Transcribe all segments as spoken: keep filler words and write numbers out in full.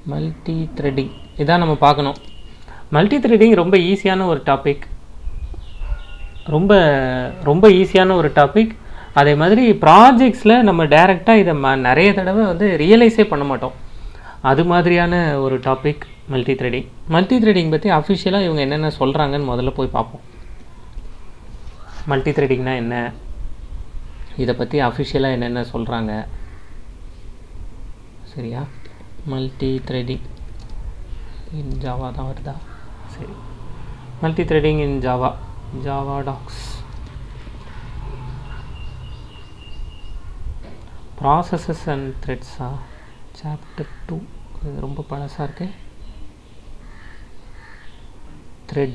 Multi threading இதான் நம்ம பார்க்கணும். மல்டி த்ரெட்டிங் ரொம்ப ஈஸியான ஒரு டாபிக், ரொம்ப ரொம்ப ஈஸியான ஒரு டாபிக். அதே மாதிரி ப்ராஜெக்ட்ஸில் நம்ம டைரெக்டாக இதை ம நிறைய தடவை வந்து ரியலைஸே பண்ண மாட்டோம். அது மாதிரியான ஒரு topic multi threading. Multi threading பற்றி அஃபிஷியலாக இவங்க என்னென்ன சொல்கிறாங்கன்னு முதல்ல போய் பார்ப்போம். மல்டி த்ரெட்டிங்னா என்ன, இதை பற்றி அஃபிஷியலாக என்னென்ன சொல்கிறாங்க. சரியா? மல்டி த்ரெட்டிங் இன் ஜாவா தான் வருதா? சரி, multi threading in Java, Java docs. Processes and த்ரெட்ஸா, சாப்டர் டூ. இது ரொம்ப பழசாக இருக்கு. த்ரெட்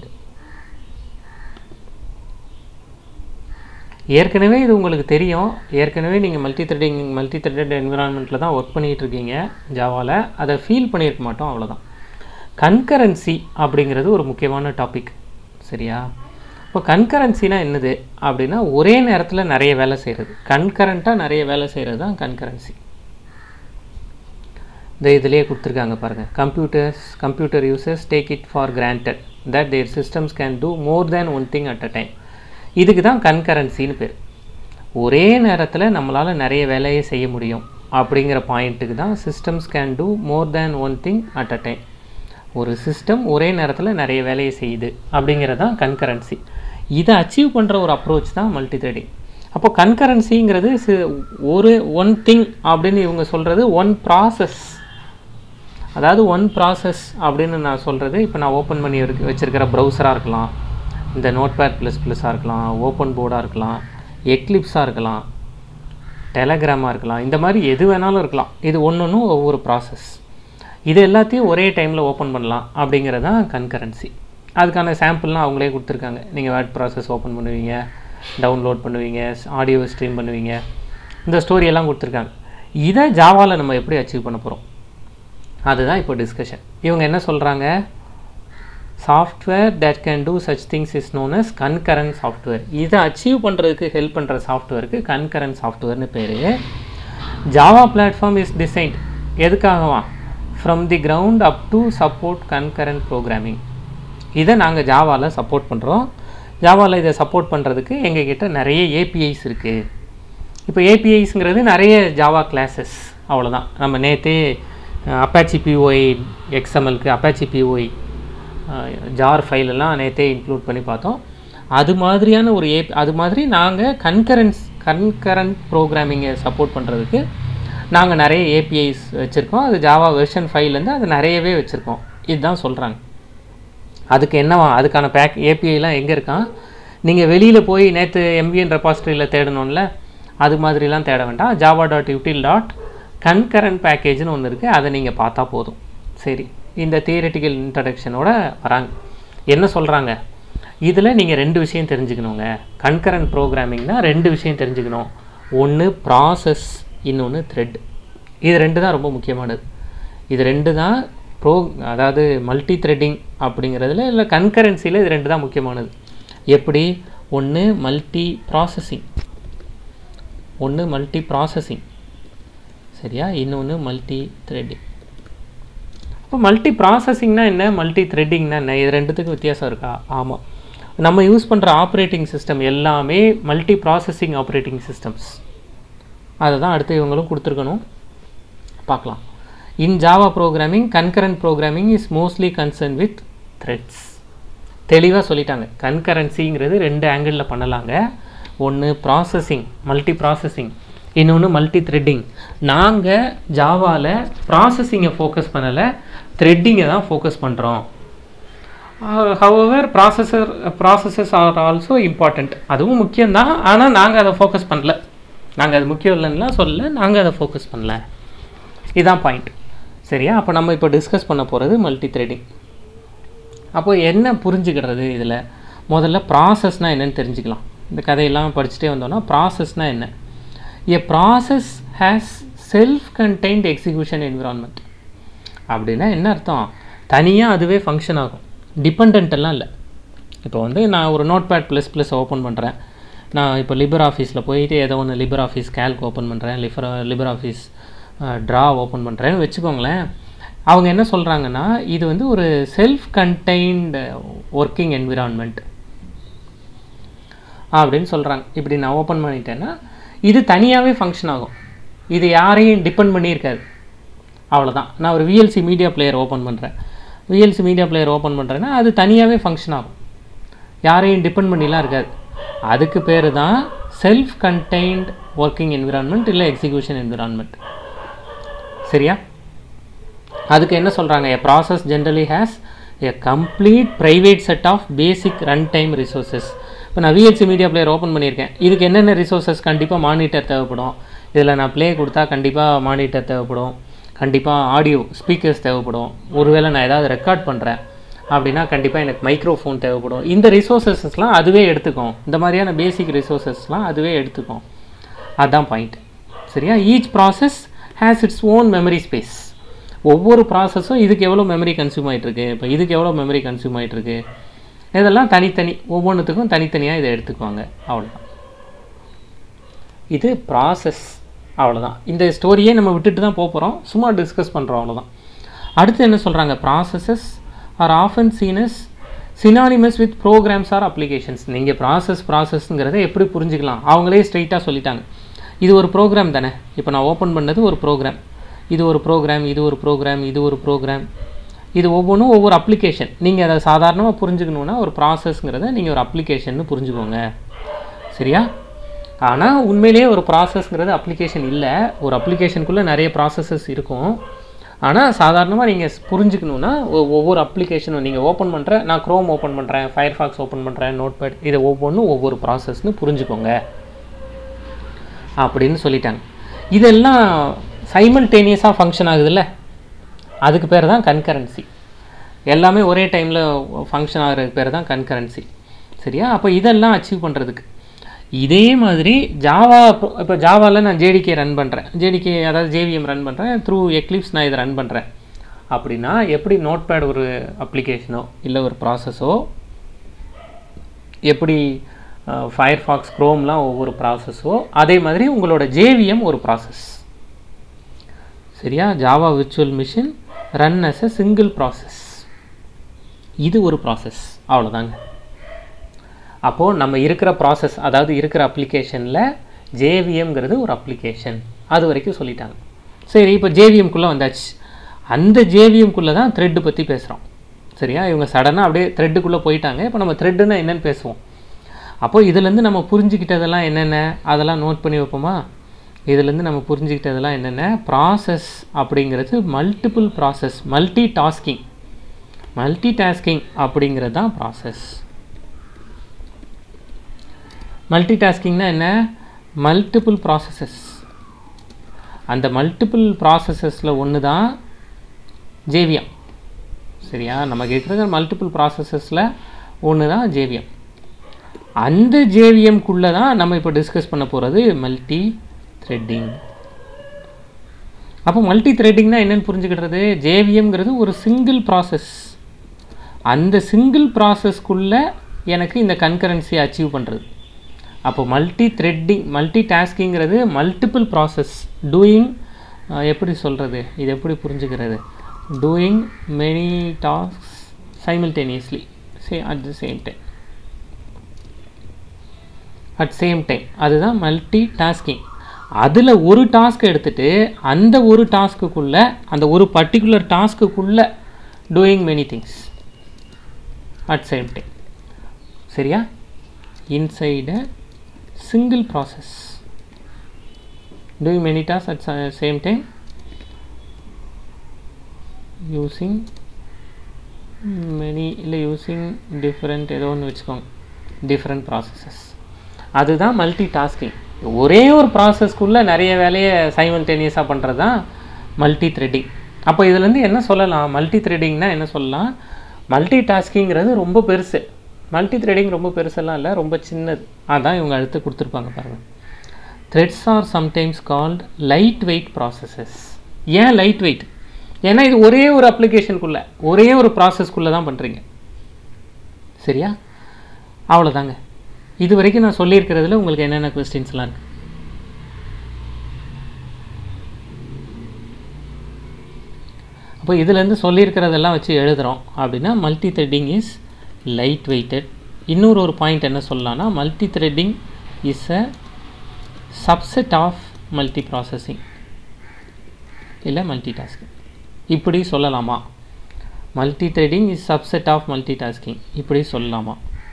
ஏற்கனவே இது உங்களுக்கு தெரியும். ஏற்கனவே நீங்கள் மல்டி த்ரெட்டிங் மல்டி த்ரெட்டட் என்விரான்மெண்ட்டில் தான் ஒர்க் பண்ணிகிட்டு இருக்கீங்க ஜாவாவில். அதை ஃபீல் பண்ணியிருக்க மாட்டோம், அவ்வளோதான். கன்கரன்சி அப்படிங்கிறது ஒரு முக்கியமான டாபிக். சரியா? இப்போ கன்கரன்சினா என்னது அப்படின்னா ஒரே நேரத்தில் நிறைய வேலை செய்கிறது. கன்கரண்ட்டாக நிறைய வேலை செய்கிறது தான் கன்கரன்சி. இந்த இதிலேயே கொடுத்துருக்காங்க பாருங்கள். Computers computer users take it for granted that their systems can do more than one thing at a time. இதுக்கு தான் கன்கரன்சின்னு பேர். ஒரே நேரத்தில் நம்மளால் நிறைய வேலையை செய்ய முடியும் அப்படிங்கிற பாயிண்ட்டுக்கு தான் systems can do more than one thing at a time. ஒரு சிஸ்டம் ஒரே நேரத்தில் நிறைய வேலையை செய்யுது அப்படிங்கிறது தான் கன்கரன்சி. இதை அச்சீவ் பண்ணுற ஒரு அப்ரோச் தான் மல்டி த்ரெட்டிங். அப்போ கன்கரன்சிங்கிறது ஒரு ஒன் திங் அப்படின்னு இவங்க சொல்கிறது ஒன் ப்ராசஸ். அதாவது ஒன் ப்ராசஸ் அப்படின்னு நான் சொல்கிறது, இப்போ நான் ஓப்பன் பண்ணி இருக்கு வச்சுருக்கிற ப்ரௌசராக இருக்கலாம், இந்த நோட்பேட் ப்ளஸ் ப்ளஸ்ஸாக இருக்கலாம், ஓப்பன் போர்டாக இருக்கலாம், எக்லிப்ஸாக இருக்கலாம், டெலகிராமாக இருக்கலாம், இந்த மாதிரி எது வேணாலும் இருக்கலாம். இது ஒன்று ஒன்றும் ஒவ்வொரு ப்ராசஸ். இது எல்லாத்தையும் ஒரே டைமில் ஓப்பன் பண்ணலாம் அப்படிங்கிறது தான் கன்கரன்சி. அதுக்கான சாம்பிள்லாம் அவங்களே கொடுத்துருக்காங்க. நீங்கள் வேர்ட் ப்ராசஸ் ஓப்பன் பண்ணுவீங்க, டவுன்லோட் பண்ணுவீங்க, ஆடியோ ஸ்ட்ரீம் பண்ணுவீங்க, இந்த ஸ்டோரியெல்லாம் கொடுத்துருக்காங்க. இதை ஜாவாவில் நம்ம எப்படி அச்சீவ் பண்ண போகிறோம், அதுதான் இப்போ டிஸ்கஷன். இவங்க என்ன சொல்கிறாங்க, software that can do such things is known as concurrent software. இதை அச்சீவ் பண்ணுறதுக்கு ஹெல்ப் பண்ணுற சாஃப்ட்வேருக்கு கன்கரண்ட் சாஃப்ட்வேர்னு பேர். ஜாவா பிளாட்ஃபார்ம் இஸ் டிசைன்ட் எதுக்காகவா, from the ground up to support concurrent programming. இதை நாங்கள் ஜாவாவில் சப்போர்ட் பண்ணுறோம். ஜாவாவில் இதை சப்போர்ட் பண்ணுறதுக்கு எங்ககிட்ட நிறைய ஏபிஐஸ் இருக்குது. இப்போ ஏபிஐஸுங்கிறது நிறைய ஜாவா கிளாஸஸ், அவ்வளோதான். நம்ம நேற்றே அப்பாச்சி பிஓஐ எக்ஸ்எம்எல்க்கு அப்பாச்சி பிஓஐ ஜார் ஃபைலெல்லாம் நேற்றே இன்க்ளூட் பண்ணி பார்த்தோம். அது மாதிரியான ஒரு ஏபி அது மாதிரி நாங்கள் கன்கரன்ஸ் கன்கரண்ட் ப்ரோக்ராமிங்கை சப்போர்ட் பண்ணுறதுக்கு நாங்கள் நிறைய ஏபிஐஸ் வச்சுருக்கோம். அது ஜாவா வெர்ஷன் ஃபைவ்லேருந்து அது நிறையவே வச்சுருக்கோம். இதுதான் சொல்கிறாங்க. அதுக்கு என்னவா, அதுக்கான பேக் ஏபிஐலாம் எங்கே இருக்கான், நீங்கள் வெளியில் போய் நேற்று எம்விஎன் ரெபாசிட்டரியில் தேடணும்ல, அது மாதிரிலாம் தேட வேண்டாம். Java dot util dot concurrent பேக்கேஜ்னு ஒன்று இருக்குது, அதை நீங்கள் பார்த்தா போதும். சரி, இந்த தியரிட்டிக்கல் இன்ட்ரடக்ஷனோட வராங்க. என்ன சொல்கிறாங்க, இதில் நீங்கள் ரெண்டு விஷயம் தெரிஞ்சுக்கணுங்க. கன்கரண்ட் ப்ரோக்ராமிங்னால் ரெண்டு விஷயம் தெரிஞ்சுக்கணும். ஒன்று ப்ராசஸ், இன்னொன்று த்ரெட். இது ரெண்டு தான் ரொம்ப முக்கியமானது. இது ரெண்டு தான் ப்ரோ அதாவது மல்டி த்ரெட்டிங் அப்படிங்கிறதுல இல்லை கன்கரன்சியில் இது ரெண்டு தான் முக்கியமானது. எப்படி, ஒன்று மல்டி ப்ராசஸிங், ஒன்று மல்டி ப்ராசஸிங் சரியா, இன்னொன்று மல்டி த்ரெட்டிங். அப்போ மல்டி ப்ராசஸிங்னா என்ன, மல்டி த்ரெட்டிங்னா என்ன, இது ரெண்டுத்துக்கு வித்தியாசம் இருக்கா? ஆமாம். நம்ம யூஸ் பண்ணுற ஆப்ரேட்டிங் சிஸ்டம் எல்லாமே மல்டி ப்ராசஸிங் ஆப்ரேட்டிங் சிஸ்டம்ஸ். அதை தான் அடுத்து இவங்களும் கொடுத்துருக்கணும், பார்க்கலாம். In Java programming concurrent programming is mostly concern with threads. தெளிவாக சொல்லிட்டாங்க. கன்கரன்சிங்கிறது ரெண்டு ஆங்கிளில் பண்ணலாங்க. ஒன்று ப்ராசஸிங், மல்டி ப்ராசஸிங், இன்னொன்று மல்டி த்ரெட்டிங். நாங்கள் ஜாவாவில் ப்ராசஸிங்கை ஃபோக்கஸ் பண்ணலை, த்ரெட்டிங்கை தான் ஃபோக்கஸ் பண்ணுறோம். However processor processes are also important, அதுவும் முக்கியம்தான். ஆனால் நாங்கள் அதை ஃபோக்கஸ் பண்ணல, நாங்கள் அது முக்கியம் இல்லைன்னா சொல்லலை, நாங்கள் அதை ஃபோக்கஸ் பண்ணல. இதுதான் பாயிண்ட். சரியா? அப்போ நம்ம இப்போ டிஸ்கஸ் பண்ண போகிறது மல்டி த்ரெட்டிங். அப்போது என்ன புரிஞ்சுக்கிறது இதில், முதல்ல ப்ராசஸ்னால் என்னென்னு தெரிஞ்சுக்கலாம். இந்த கதையெல்லாம் படிச்சுட்டே வந்தோன்னா ப்ராசஸ்னால் என்ன, a process has self contained execution environment. அப்படின்னா என்ன அர்த்தம், தனியாக அதுவே ஃபங்க்ஷன் ஆகும், டிபெண்டென்ட்டெல்லாம் இல்லை. இப்போ வந்து நான் ஒரு Notepad plus plus open பண்ணுறேன், நான் இப்போ லிபர் ஆஃபீஸில் போயிட்டு ஏதோ ஒன்று லிபர் ஆஃபீஸ் கேல்க் ஓப்பன் பண்ணுறேன், Libre Libre Office Draw open பண்ணுறேன்னு வச்சுக்கோங்களேன். அவங்க என்ன சொல்கிறாங்கன்னா இது வந்து ஒரு செல்ஃப் கண்டெய்ன்டு ஒர்க்கிங் என்விரான்மெண்ட் அப்படின்னு சொல்கிறாங்க. இப்படி நான் ஓப்பன் பண்ணிட்டேன்னா இது தனியாகவே ஃபங்க்ஷன் ஆகும், இது யாரையும் டிபெண்ட் பண்ணியிருக்காது. அவ்வளோதான். நான் ஒரு விஎல்சி மீடியா பிளேயர் ஓப்பன் பண்ணுறேன், விஎல்சி மீடியா பிளேயர் ஓப்பன் பண்ணுறேன்னா அது தனியாகவே ஃபங்க்ஷன் ஆகும், யாரையும் டிபெண்ட் பண்ணிலாம் இருக்காது. அதுக்கு பேர் தான் செல்ஃப் கண்டெய்ன்ட் ஒர்க்கிங் என்விரான்மெண்ட் இல்லை எக்ஸிக்யூஷன் என்விரான்மெண்ட். சரியா? அதுக்கு என்ன சொல்கிறாங்க, a process generally has a complete private set of basic run time resources. இப்போ நான் விஎல்சி மீடியா பிளேயர் ஓப்பன் பண்ணியிருக்கேன், இதுக்கு என்னென்ன ரிசோர்ஸஸ், கண்டிப்பாக மானிட்டர் தேவைப்படும், இதில் நான் ப்ளே கொடுத்தா கண்டிப்பாக மானிட்டர் தேவைப்படும், கண்டிப்பாக ஆடியோ ஸ்பீக்கர்ஸ் தேவைப்படும், ஒருவேளை நான் ஏதாவது ரெக்கார்ட் பண்ணுறேன் அப்படின்னா கண்டிப்பாக எனக்கு மைக்ரோஃபோன் தேவைப்படும். இந்த ரிசோர்ஸஸ்லாம் அதுவே எடுத்துக்கும், இந்த மாதிரியான பேசிக் ரிசோர்ஸஸ்லாம் அதுவே எடுத்துக்கும். அதுதான் பாயிண்ட். சரியா? Each process has its own memory space. ஒவ்வொரு ப்ராசஸும் இதுக்கு எவ்வளோ மெமரி கன்சியூம் ஆகிட்டுருக்கு, இப்போ இதுக்கு எவ்வளோ மெமரி கன்சியூம் ஆகிட்டுருக்கு, இதெல்லாம் தனித்தனி, ஒவ்வொன்றுத்துக்கும் தனித்தனியாக இதை எடுத்துக்குவாங்க. அவ்வளோதான், இது ப்ராசஸ். அவ்வளோதான். இந்த ஸ்டோரியே நம்ம விட்டுட்டு தான் போக போகிறோம், சும்மா டிஸ்கஸ் பண்ணுறோம், அவ்வளோதான். அடுத்து என்ன சொல்கிறாங்க, processes are often seen as synonymous with programs or applications. நீங்கள் ப்ராசஸ் ப்ராசஸ்ங்கிறத எப்படி புரிஞ்சுக்கலாம், அவங்களே ஸ்ட்ரைட்டாக சொல்லிட்டாங்க. இது ஒரு ப்ரோக்ராம் தானே, இப்போ நான் ஓப்பன் பண்ணது ஒரு ப்ரோக்ராம், இது ஒரு ப்ரோக்ராம், இது ஒரு ப்ரோக்ராம், இது ஒரு ப்ரோக்ராம், இது ஒவ்வொன்றும் ஒவ்வொரு அப்ளிகேஷன். நீங்கள் அதை சாதாரணமாக புரிஞ்சுக்கணுன்னா ஒரு ப்ராசஸ்ங்கிறத நீங்கள் ஒரு அப்ளிகேஷன்னு புரிஞ்சுக்கோங்க. சரியா? ஆனால் உண்மையிலேயே ஒரு ப்ராசஸ்ங்கிறது அப்ளிகேஷன் இல்லை, ஒரு அப்ளிகேஷனுக்குள்ளே நிறைய ப்ராசஸஸ் இருக்கும். ஆனால் சாதாரணமாக நீங்கள் புரிஞ்சுக்கணுன்னா ஒவ்வொரு அப்ளிகேஷனும் நீங்கள் ஓப்பன் பண்ணுற, நான் க்ரோம் ஓப்பன் பண்ணுறேன், ஃபயர்ஃபாக்ஸ் ஓப்பன் பண்ணுறேன், நோட்பேட், இதை ஒவ்வொன்றும் ஒவ்வொரு ப்ராசஸ்னு புரிஞ்சுக்கோங்க அப்படின்னு சொல்லிட்டாங்க. இதெல்லாம் சைமல்டேனியஸாக ஃபங்க்ஷன் ஆகுதுல்ல, அதுக்கு பேர் தான் கன்கரன்சி. எல்லாமே ஒரே டைமில் ஃபங்க்ஷன் ஆகிறதுக்கு பேர் தான் கன்கரன்சி. சரியா? அப்போ இதெல்லாம் அச்சீவ் பண்ணுறதுக்கு இதே மாதிரி ஜாவா, இப்போ ஜாவாவில் நான் ஜேடிகே ரன் பண்ணுறேன், ஜேடிகே அதாவது ஜேவிஎம் ரன் பண்ணுறேன், த்ரூ எக்லிப்ஸ் நான் இதை ரன் பண்ணுறேன் அப்படின்னா எப்படி நோட்பேட் ஒரு அப்ளிகேஷனோ இல்லை ஒரு ப்ராசஸோ, எப்படி ஃபயர்ஃபாக்ஸ் க்ரோம்லாம் ஒவ்வொரு ப்ராசஸோ, அதே மாதிரி உங்களோட ஜேவிஎம் ஒரு ப்ராசஸ். சரியா? Java virtual machine run as a single process, இது ஒரு ப்ராசஸ். அவ்வளோதாங்க. அப்போது நம்ம இருக்கிற ப்ராசஸ், அதாவது இருக்கிற அப்ளிகேஷனில் ஜேவிஎம்ங்கிறது ஒரு அப்ளிகேஷன், அது வரைக்கும் சொல்லிட்டாங்க. சரி, இப்போ ஜேவிஎம்குள்ளே வந்தாச்சு. அந்த ஜேவிஎம்குள்ளே தான் த்ரெட்டு பற்றி பேசுகிறோம். சரியா? இவங்க சடனாக அப்படியே த்ரெட்டுக்குள்ளே போயிட்டாங்க. இப்போ நம்ம த்ரெட்டுன்னா என்னென்னு பேசுவோம். அப்போது இதுலேருந்து நம்ம புரிஞ்சுக்கிட்டதெல்லாம் என்னென்ன, அதெல்லாம் நோட் பண்ணி வைப்போமா? இதுலேருந்து நம்ம புரிஞ்சுக்கிட்டதெல்லாம் என்னென்ன, ப்ராசஸ் அப்படிங்கிறது multiple process, multi tasking, multi tasking அப்படிங்கிறது தான் ப்ராசஸ். மல்டி டாஸ்கிங்னா என்ன, மல்டிபிள் ப்ராசஸஸ். அந்த மல்டிபிள் ப்ராசஸஸில் ஒன்று தான் ஜேவிஎம். சரியா? நமக்கு இருக்கிற மல்டிபிள் ப்ராசஸஸில் ஒன்று தான் ஜேவிஎம். அந்த ஜேவிஎம்குள்ளே தான் நம்ம இப்போ டிஸ்கஸ் பண்ண போகிறது மல்டி த்ரெட்டிங். அப்போ மல்டி த்ரெட்டிங்னா என்னென்னு புரிஞ்சுக்கிட்டது, ஜேவிஎம்ங்கிறது ஒரு சிங்கிள் ப்ராசஸ், அந்த சிங்கிள் ப்ராசஸ்க்குள்ளே எனக்கு இந்த கன்கரன்சியை அச்சீவ் பண்ணுறது. அப்போ மல்டி த்ரெட்டிங், மல்டி டாஸ்கிங்கிறது மல்டிபிள் ப்ராசஸ் டூயிங், எப்படி சொல்கிறது, இது எப்படி புரிஞ்சுக்கிறது, doing many tasks simultaneously say at the same time, at same time, அதுதான் மல்டி டாஸ்கிங். அதில் ஒரு டாஸ்க் எடுத்துகிட்டு அந்த ஒரு டாஸ்க்குள்ளே, அந்த ஒரு பர்டிகுலர் டாஸ்க்குள்ளே doing many things at same time. சரியா? Inside a single process doing many tasks at the same time using many இல்லை using different ஏதோ ஒன்று வச்சுக்கோங்க, different processes. அதுதான் மல்டி டாஸ்கிங். ஒரே ஒரு ப்ராசஸ்க்குள்ளே நிறைய வேலையை சைமல்டேனியஸாக பண்ணுறது தான் மல்டி த்ரெட்டிங். அப்போ இதுலேருந்து என்ன சொல்லலாம், மல்டி த்ரெட்டிங்னா என்ன சொல்லலாம், மல்டி டாஸ்கிங்கிறது ரொம்ப பெருசு, மல்டி த்ரெட்டிங் ரொம்ப பெருசெல்லாம் இல்லை, ரொம்ப சின்னது. அதான் இவங்க அடுத்து கொடுத்துருப்பாங்க பாருங்கள். Threads are sometimes called light weight processes. ஏன் லைட் வெயிட்? ஏன்னா இது ஒரே ஒரு அப்ளிகேஷனுக்குள்ளே, ஒரே ஒரு ப்ராசஸ்க்குள்ளே தான் பண்ணுறீங்க. சரியா? அவ்வளோதாங்க. இது வரைக்கும் நான் சொல்லியிருக்கிறதுல உங்களுக்கு என்னென்ன கொஸ்டின்ஸ்லாம் இருக்குது? அப்போ இதுலேருந்து சொல்லியிருக்கிறதெல்லாம் வச்சு எழுதுகிறோம் அப்படின்னா multi threading is light weighted. இன்னொரு ஒரு பாயிண்ட் என்ன சொல்லலாம்னா multi threading is a subset of multi processing இல்லை மல்டி டாஸ்கிங் இப்படி சொல்லலாமா? Multi threading is subset of multi tasking இப்படி சொல்லலாமா?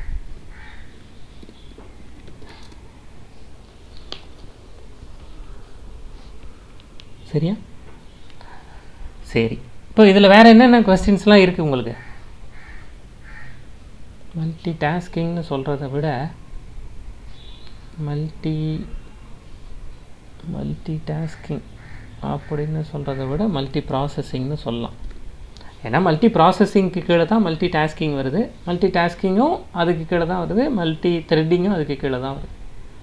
சரியா? சரி, இப்போ இதில் வேறு என்னென்ன கொஸ்டின்ஸ்லாம் இருக்குது உங்களுக்கு? மல்டி டாஸ்கிங்னு சொல்கிறத விட மல்டி மல்டி டாஸ்கிங் அப்படின்னு சொல்கிறத விட மல்டி ப்ராசஸிங்னு சொல்லலாம். ஏன்னா மல்டி ப்ராசஸிங்க்கு கீழே தான் மல்டி டாஸ்கிங் வருது, மல்டி டாஸ்கிங்கும் அதுக்கு கீழே தான் வருது, மல்டி த்ரெட்டிங்கும் அதுக்கு கீழே தான் வருது.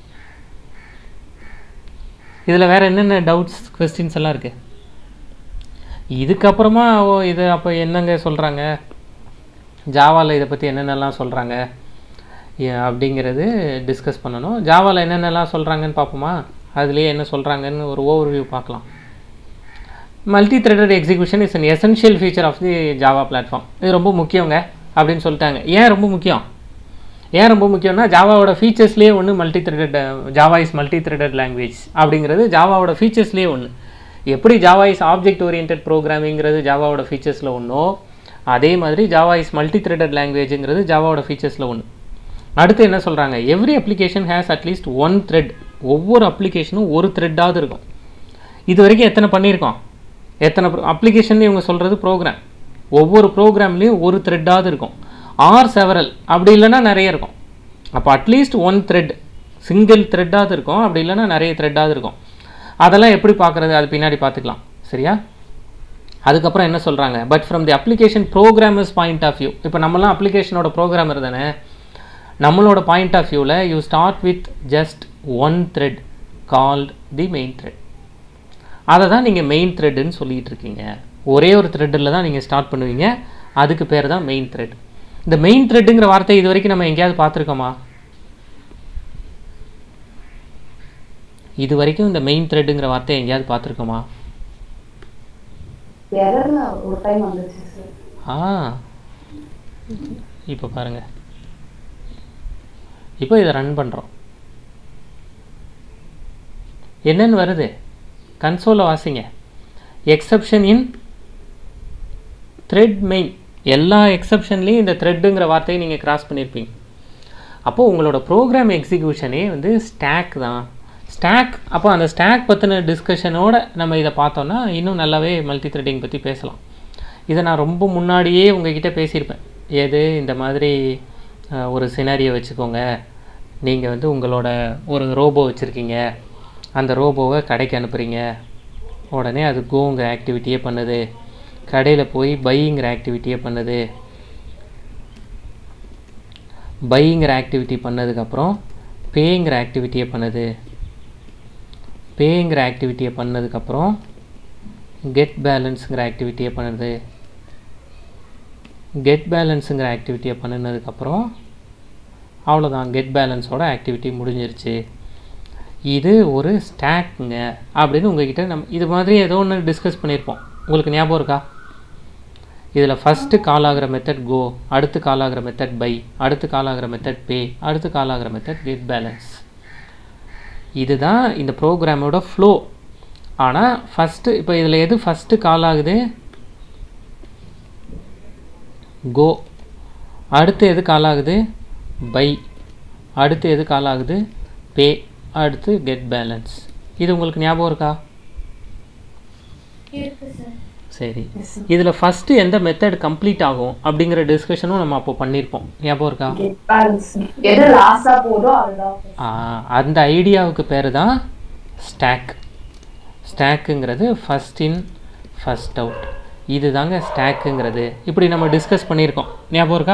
இதில் வேறு என்னென்ன டவுட்ஸ் கொஸ்டின்ஸ் எல்லாம் இருக்குது? இதுக்கப்புறமா ஓ இது அப்போ என்னங்க சொல்கிறாங்க ஜாவாவில், இதை பற்றி என்னென்னலாம் சொல்கிறாங்க அப்படிங்கிறது டிஸ்கஸ் பண்ணணும். ஜாவாவில் என்னென்னலாம் சொல்கிறாங்கன்னு பார்ப்போமா? அதுலேயே என்ன சொல்கிறாங்கன்னு ஒரு ஓவர்வியூ பார்க்கலாம். Multi threaded execution is an essential feature of the Java platform. இது ரொம்ப முக்கியங்க அப்படின்னு சொல்லிட்டாங்க. ஏன் ரொம்ப முக்கியம்? ஏன் ரொம்ப முக்கியம்னா ஜாவாவோட ஃபீச்சர்ஸ்லேயே ஒன்று multi threaded, Java is multi threaded language அப்படிங்கிறது ஜாவாவோட ஃபீச்சர்ஸ்லேயே ஒன்று. எப்படி ஜாவா இஸ் ஆப்ஜெக்ட் ஓரியன்டட் ப்ரோக்ராமிங்கிறது ஜாவாவோட ஃபீச்சர்ஸில் ஒன்றோ அதே மாதிரி ஜாவா இஸ் மல்டி த்ரெட்டட் லாங்குவேஜுங்கிறது ஜாவாவோட ஃபீச்சர்ஸில் ஒன்று. அடுத்து என்ன சொல்கிறாங்க? Every application has at least one thread. ஒவ்வொரு அப்ளிகேஷனும் ஒரு த்ரெட்டாவது இருக்கும். இது வரைக்கும் எத்தனை பண்ணியிருக்கோம்? எத்தனை அப்ளிகேஷன் இவங்க சொல்கிறது ப்ரோக்ராம். ஒவ்வொரு ப்ரோக்ராம்லேயும் ஒரு த்ரெட்டாவது இருக்கும். ஆர் செவரல் அப்படி இல்லைன்னா நிறைய இருக்கும். அப்போ அட்லீஸ்ட் ஒன் த்ரெட், சிங்கிள் த்ரெட்டாவது இருக்கும், அப்படி இல்லைன்னா நிறைய த்ரெட்டாவது இருக்கும். அதெல்லாம் எப்படி பார்க்குறது அது பின்னாடி பார்த்துக்கலாம். சரியா? அதுக்கப்புறம் என்ன சொல்கிறாங்க? But from the application programmers point of view, இப்போ நம்மளாம் அப்ளிகேஷனோட ப்ரோக்ராமர் தானே, நம்மளோட பாயிண்ட் ஆஃப் வியூவில் you start with just one thread called the main thread. அதை தான் நீங்கள் மெயின் த்ரெட்டுன்னு சொல்லிகிட்டு இருக்கீங்க. ஒரே ஒரு த்ரெட்டில் தான் நீங்கள் ஸ்டார்ட் பண்ணுவீங்க, அதுக்கு பேர் தான் மெயின் த்ரெட். இந்த மெயின் த்ரெட்டுங்கிற வார்த்தை இது வரைக்கும் நம்ம எங்கேயாவது பார்த்துருக்கோமா? இது வரைக்கும் இந்த மெயின் த்ரெட்டுங்கிற வார்த்தையை எங்கேயாவது பார்த்துருக்கோமா? ஆ இப்போ பாருங்கள், இப்போ இதை ரன் பண்ணுறோம். என்னென்னு வருது? கன்சோலை வாசிங்க. Exception in thread main. எல்லா எக்ஸப்ஷன்லேயும் இந்த த்ரெட்டுங்கிற வார்த்தையை நீங்கள் கிராஸ் பண்ணியிருப்பீங்க. அப்போது உங்களோட ப்ரோக்ராம் எக்ஸிக்யூஷனே வந்து ஸ்டாக் தான். ஸ்டாக், அப்போ அந்த ஸ்டாக் பற்றின டிஸ்கஷனோடு நம்ம இதை பார்த்தோன்னா இன்னும் நல்லாவே மல்டி த்ரெட்டிங் பற்றி பேசலாம். இதை நான் ரொம்ப முன்னாடியே உங்ககிட்ட பேசியிருப்பேன். ஏது இந்த மாதிரி ஒரு சினாரியை வச்சுக்கோங்க. நீங்கள் வந்து உங்களோட ஒரு ரோபோ வச்சுருக்கீங்க, அந்த ரோபோவை கடைக்கு அனுப்புகிறீங்க. உடனே அது கோங்கிற ஆக்டிவிட்டியே பண்ணுது, கடையில் போய் பையிங்கிற ஆக்டிவிட்டியே பண்ணுது. பையிங்கிற ஆக்டிவிட்டி பண்ணதுக்கப்புறம் பேங்கிற ஆக்டிவிட்டியை பண்ணுது. பேங்கிற ஆக்டிவிட்டியை பண்ணதுக்கப்புறம் கெட் பேலன்ஸுங்கிற ஆக்டிவிட்டியை பண்ணுது. கெட் பேலன்ஸுங்கிற ஆக்டிவிட்டியை பண்ணினதுக்கப்புறம் அவ்வளோதான், கெட் பேலன்ஸோட ஆக்டிவிட்டி முடிஞ்சிருச்சு. இது ஒரு ஸ்டாக்குங்க அப்படின்னு உங்ககிட்ட நம்ம இது மாதிரி ஏதோ ஒன்று டிஸ்கஸ் பண்ணியிருப்போம். உங்களுக்கு ஞாபகம் இருக்கா? இதில் ஃபஸ்ட்டு கால் ஆகிற மெத்தட் கோ, அடுத்து கால் ஆகிற மெத்தட் பை, அடுத்து கால் ஆகிற மெத்தட் பே, அடுத்து கால் ஆகிற மெத்தட் கெட் பேலன்ஸ். இதுதான் இந்த ப்ரோக்ராமோட ஃப்ளோ. ஆனால் ஃபஸ்ட்டு இப்போ இதில் எது ஃபஸ்ட்டு கால் ஆகுது? கோ. அடுத்து எது கால் ஆகுது? பை. அடுத்து எது கால் ஆகுது? பே. அடுத்து கெட் பேலன்ஸ். இது உங்களுக்கு ஞாபகம் இருக்கா? சரி, இதில் ஃபஸ்ட்டு எந்த மெத்தட் கம்ப்ளீட் ஆகும் அப்படிங்கிற டிஸ்கஷனும் நம்ம அப்போ பண்ணியிருப்போம். ஞாபகம் இருக்கா? அந்த ஐடியாவுக்கு பேர் தான் ஸ்டாக். ஸ்டாக்குங்கிறது ஃபஸ்ட் இன் ஃபஸ்ட் அவுட். இது தாங்க ஸ்டாக்குங்கிறது. இப்படி நம்ம டிஸ்கஸ் பண்ணியிருக்கோம். ஞாபகம் இருக்கா?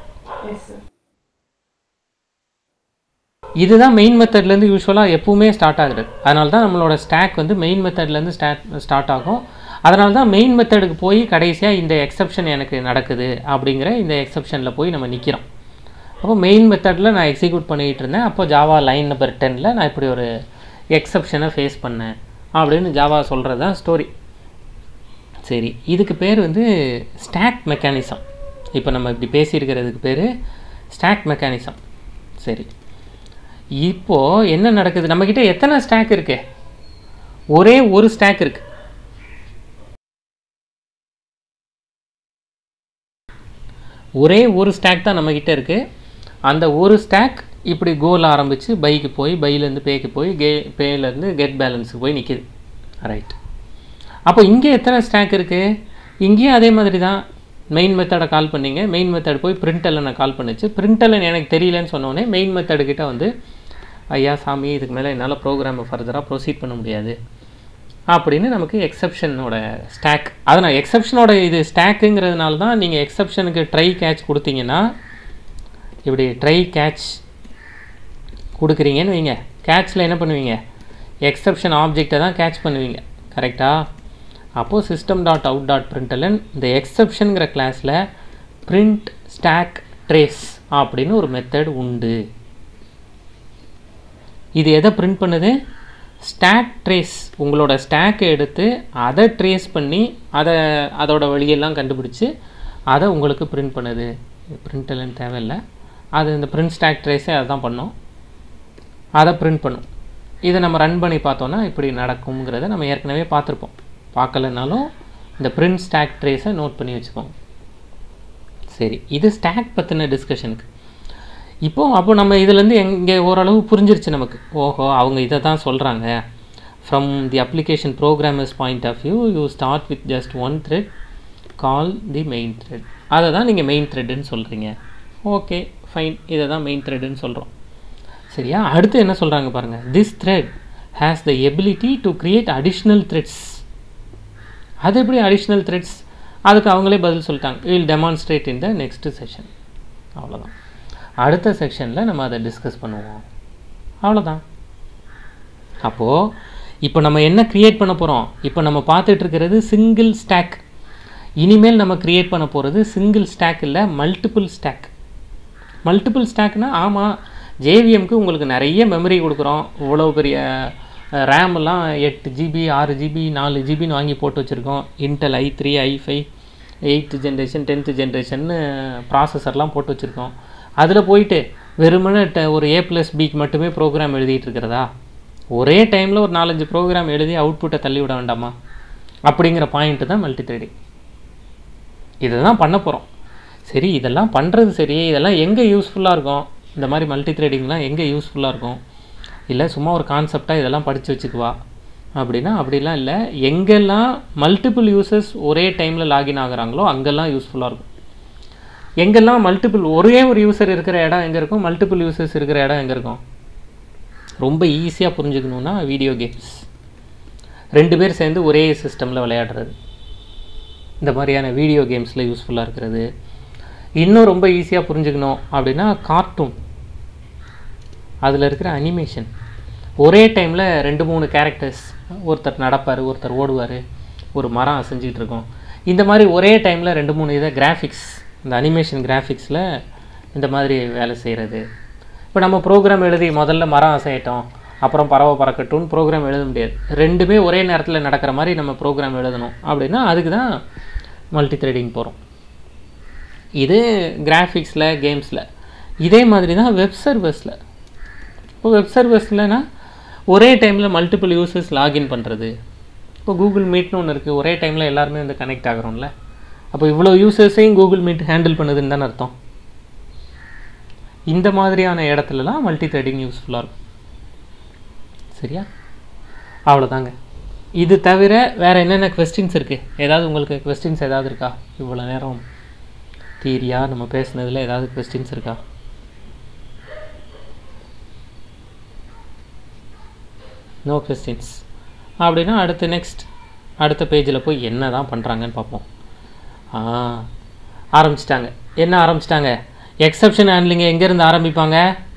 இதுதான் மெயின் மெத்தட்லேருந்து யூஸ்வலாக எப்பவுமே ஸ்டார்ட் ஆகுது. அதனால தான் நம்மளோட ஸ்டாக் வந்து மெயின் மெத்தட்லேருந்து ஸ்டார்ட் ஸ்டார்ட் ஆகும். அதனால தான் மெயின் மெத்தடுக்கு போய் கடைசியாக இந்த எக்ஸப்ஷன் எனக்கு நடக்குது அப்படிங்கிற இந்த எக்ஸப்ஷனில் போய் நம்ம நிற்கிறோம். அப்போ மெயின் மெத்தடில் நான் எக்ஸிக்யூட் பண்ணிகிட்டு இருந்தேன். அப்போ ஜாவா லைன் நம்பர் டெனில் நான் இப்படி ஒரு எக்ஸப்ஷனை ஃபேஸ் பண்ணேன் அப்படின்னு ஜாவா சொல்கிறது தான் ஸ்டோரி. சரி, இதுக்கு பேர் வந்து ஸ்டாக் மெக்கானிசம். இப்போ நம்ம இப்படி பேசியிருக்கிறதுக்கு பேர் ஸ்டாக் மெக்கானிசம். சரி, இப்போது என்ன நடக்குது, நம்மக்கிட்ட எத்தனை ஸ்டாக் இருக்கு? ஒரே ஒரு ஸ்டாக் இருக்குது. ஒரே ஒரு ஸ்டாக் தான் நம்மக்கிட்ட இருக்குது. அந்த ஒரு ஸ்டாக் இப்படி கோல் ஆரம்பித்து பைக்கு போய் பையிலேருந்து பேக்கு போய் கே பேலேருந்து கெட் பேலன்ஸுக்கு போய் நிற்கிது. ரைட். அப்போ இங்கே எத்தனை ஸ்டாக் இருக்குது? இங்கேயும் அதே மாதிரி தான். மெயின் மெத்தடை கால் பண்ணிங்க, மெயின் மெத்தட் போய் பிரிண்டலனை கால் பண்ணிச்சு. பிரிண்டலன் எனக்கு தெரியலன்னு சொன்னோடனே மெயின் மெத்தடுக்கிட்ட வந்து ஐயா சாமி இதுக்கு மேலே என்னால் ப்ரோக்ராமை ஃபர்தராக ப்ரொசீட் பண்ண முடியாது அப்படின்னு நமக்கு எக்ஸப்ஷனோட ஸ்டாக். அதை நான் எக்ஸப்ஷனோட இது ஸ்டாக்குங்கிறதுனால தான் நீங்கள் எக்ஸப்ஷனுக்கு ட்ரை கேட்ச் கொடுத்தீங்கன்னா இப்படி ட்ரை கேட்ச் கொடுக்குறீங்கன்னு வைங்க. கேட்சில் என்ன பண்ணுவீங்க? எக்ஸப்ஷன் ஆப்ஜெக்டை தான் கேட்ச் பண்ணுவீங்க. கரெக்டாக? அப்போது system dot out dot println இந்த எக்ஸப்ஷனுங்கிற கிளாஸில் பிரிண்ட் ஸ்டாக் ட்ரேஸ் அப்படின்னு ஒரு மெத்தட் உண்டு. இது எதை பிரிண்ட் பண்ணுது? Stack trace. உங்களோட ஸ்டாக்கை எடுத்து அதை ட்ரேஸ் பண்ணி அதை அதோட வழியெல்லாம் கண்டுபிடிச்சி அதை உங்களுக்கு பிரிண்ட் பண்ணுது. பிரிண்டலன் தேவையில்லை, அது இந்த பிரிண்ட் ஸ்டாக் ட்ரேஸே அதை தான் பண்ணோம். அதை பிரிண்ட் பண்ணும். இதை நம்ம ரன் பண்ணி பார்த்தோன்னா இப்படி நடக்குங்கிறத நம்ம ஏற்கனவே பார்த்துருப்போம். பார்க்கலனாலும் இந்த பிரிண்ட் ஸ்டாக் ட்ரேஸை நோட் பண்ணி வச்சுக்கோங்க. சரி, இது ஸ்டாக் பற்றின டிஸ்கஷனுக்கு. இப்போது அப்போ நம்ம இதுலேருந்து எங்கே ஓரளவு புரிஞ்சிருச்சு நமக்கு. ஓஹோ, அவங்க இதை தான் சொல்கிறாங்க. From the application programmers point of view you start with just one thread call the main thread. அதை தான் நீங்கள் மெயின் த்ரெட்டுன்னு சொல்கிறீங்க. ஓகே ஃபைன், இதை தான் மெயின் த்ரெட்டுன்னு சொல்கிறோம். சரியா? அடுத்து என்ன சொல்கிறாங்க பாருங்கள். This thread has the ability to create additional threads. அது எப்படி அடிஷ்னல் த்ரெட்ஸ்? அதுக்கு அவங்களே பதில் சொல்லிட்டாங்க. Will demonstrate in the next session. அவ்வளோதான். அடுத்த செக்ஷனில் நம்ம அதை டிஸ்கஸ் பண்ணுவோம். அவ்வளோதான். அப்போது இப்போ நம்ம என்ன க்ரியேட் பண்ண போகிறோம்? இப்போ நம்ம பார்த்துட்டு இருக்கிறது சிங்கிள் ஸ்டாக். இனிமேல் நம்ம க்ரியேட் பண்ண போகிறது சிங்கிள் ஸ்டாக் இல்லை, மல்டிபிள் ஸ்டாக். மல்டிபிள் ஸ்டாக்னால் ஆமாம், ஜேவிஎம்க்கு உங்களுக்கு நிறைய மெமரி கொடுக்குறோம். இவ்வளோ பெரிய ரேமெல்லாம் எட்டு ஜிபி ஆறு ஜிபி நாலு ஜிபின்னு வாங்கி போட்டு வச்சுருக்கோம். Intel I three I five eighth generation tenth ஜென்ரேஷன்னு ப்ராசஸர்லாம் போட்டு வச்சுருக்கோம். அதில் போயிட்டு வெறுமனே ஒரு ஏ ப்ளஸ் பிக்கு மட்டுமே ப்ரோக்ராம் எழுதிட்டு இருக்கிறதா? ஒரே டைமில் ஒரு நாலஞ்சு ப்ரோக்ராம் எழுதி அவுட்புட்டை தள்ளி விட வேண்டாமா? அப்படிங்கிற பாயிண்ட்டு தான் மல்டி த்ரெடிங். இதை தான் பண்ண போகிறோம். சரி, இதெல்லாம் பண்ணுறது சரி, இதெல்லாம் எங்கே யூஸ்ஃபுல்லாக இருக்கும்? இந்த மாதிரி மல்டி த்ரெடிங்லாம் எங்கே யூஸ்ஃபுல்லாக இருக்கும்? இல்லை சும்மா ஒரு கான்செப்டாக இதெல்லாம் படித்து வச்சுக்குவா அப்படின்னா அப்படிலாம் இல்லை. எங்கெல்லாம் மல்டிபிள் யூசர்ஸ் ஒரே டைமில் லாகின் ஆகுறாங்களோ அங்கெல்லாம் யூஸ்ஃபுல்லாக இருக்கும். எங்கெல்லாம் மல்டிபிள் ஒரே ஒரு யூசர் இருக்கிற இடம் எங்கே இருக்கும்? மல்டிபிள் யூசர்ஸ் இருக்கிற இடம் எங்கே இருக்கும்? ரொம்ப ஈஸியாக புரிஞ்சுக்கணுன்னா வீடியோ கேம்ஸ். ரெண்டு பேர் சேர்ந்து ஒரே சிஸ்டமில் விளையாடுறது, இந்த மாதிரியான வீடியோ கேம்ஸில் யூஸ்ஃபுல்லாக இருக்கிறது. இன்னும் ரொம்ப ஈஸியாக புரிஞ்சுக்கணும் அப்படின்னா கார்ட்டூன், அதில் இருக்கிற அனிமேஷன். ஒரே டைமில் ரெண்டு மூணு கேரக்டர்ஸ், ஒருத்தர் நடப்பார், ஒருத்தர் ஓடுவார், ஒரு மரம் அசைஞ்சிக்கிட்டு இருக்கோம். இந்த மாதிரி ஒரே டைமில் ரெண்டு மூணு இதை கிராஃபிக்ஸ், இந்த அனிமேஷன் கிராஃபிக்ஸில் இந்த மாதிரி வேலை செய்கிறது. இப்போ நம்ம ப்ரோக்ராம் எழுதி முதல்ல மரம் அசையட்டும் அப்புறம் பறவை பறக்கட்டும்னு ப்ரோக்ராம் எழுத முடியாது. ரெண்டுமே ஒரே நேரத்தில் நடக்கிற மாதிரி நம்ம ப்ரோக்ராம் எழுதணும் அப்படின்னா அதுக்கு தான் மல்டி த்ரெடிங் போகிறோம். இது கிராஃபிக்ஸில் கேம்ஸில். இதே மாதிரி தான் வெப் சர்வர்ஸில். இப்போ வெப் சர்வர்ஸ்லனா ஒரே டைமில் மல்டிபிள் யூசர்ஸ் லாகின் பண்ணுறது. இப்போ கூகுள் மீட்னு ஒன்று இருக்குது, ஒரே டைமில் எல்லாருமே வந்து கனெக்ட் ஆகிறோம்ல. அப்போ இவ்வளோ யூசர்ஸையும் கூகுள் மீட் ஹேண்டில் பண்ணுதுன்னு தானே அர்த்தம். இந்த மாதிரியான இடத்துலலாம் மல்டி த்ரெடிங் யூஸ்ஃபுல்லாக இருக்கும். சரியா? அவ்வளோதாங்க. இது தவிர வேறு என்னென்ன கொஸ்டின்ஸ் இருக்குது? ஏதாவது உங்களுக்கு கொஸ்டின்ஸ் ஏதாவது இருக்கா? இவ்வளோ நேரம் தியரியாக நம்ம பேசுனதில் ஏதாவது கொஸ்டின்ஸ் இருக்கா? நோ கொஸ்டின்ஸ் அப்படின்னா அடுத்து நெக்ஸ்ட் அடுத்த பேஜில் போய் என்ன தான் பண்ணுறாங்கன்னு பார்ப்போம். ஆ ஆரம்பிச்சிட்டாங்க. என்ன ஆரம்பிச்சிட்டாங்க? எக்ஸப்ஷன் ஹேண்ட்லிங்கை எங்கேருந்து ஆரம்பிப்பாங்க?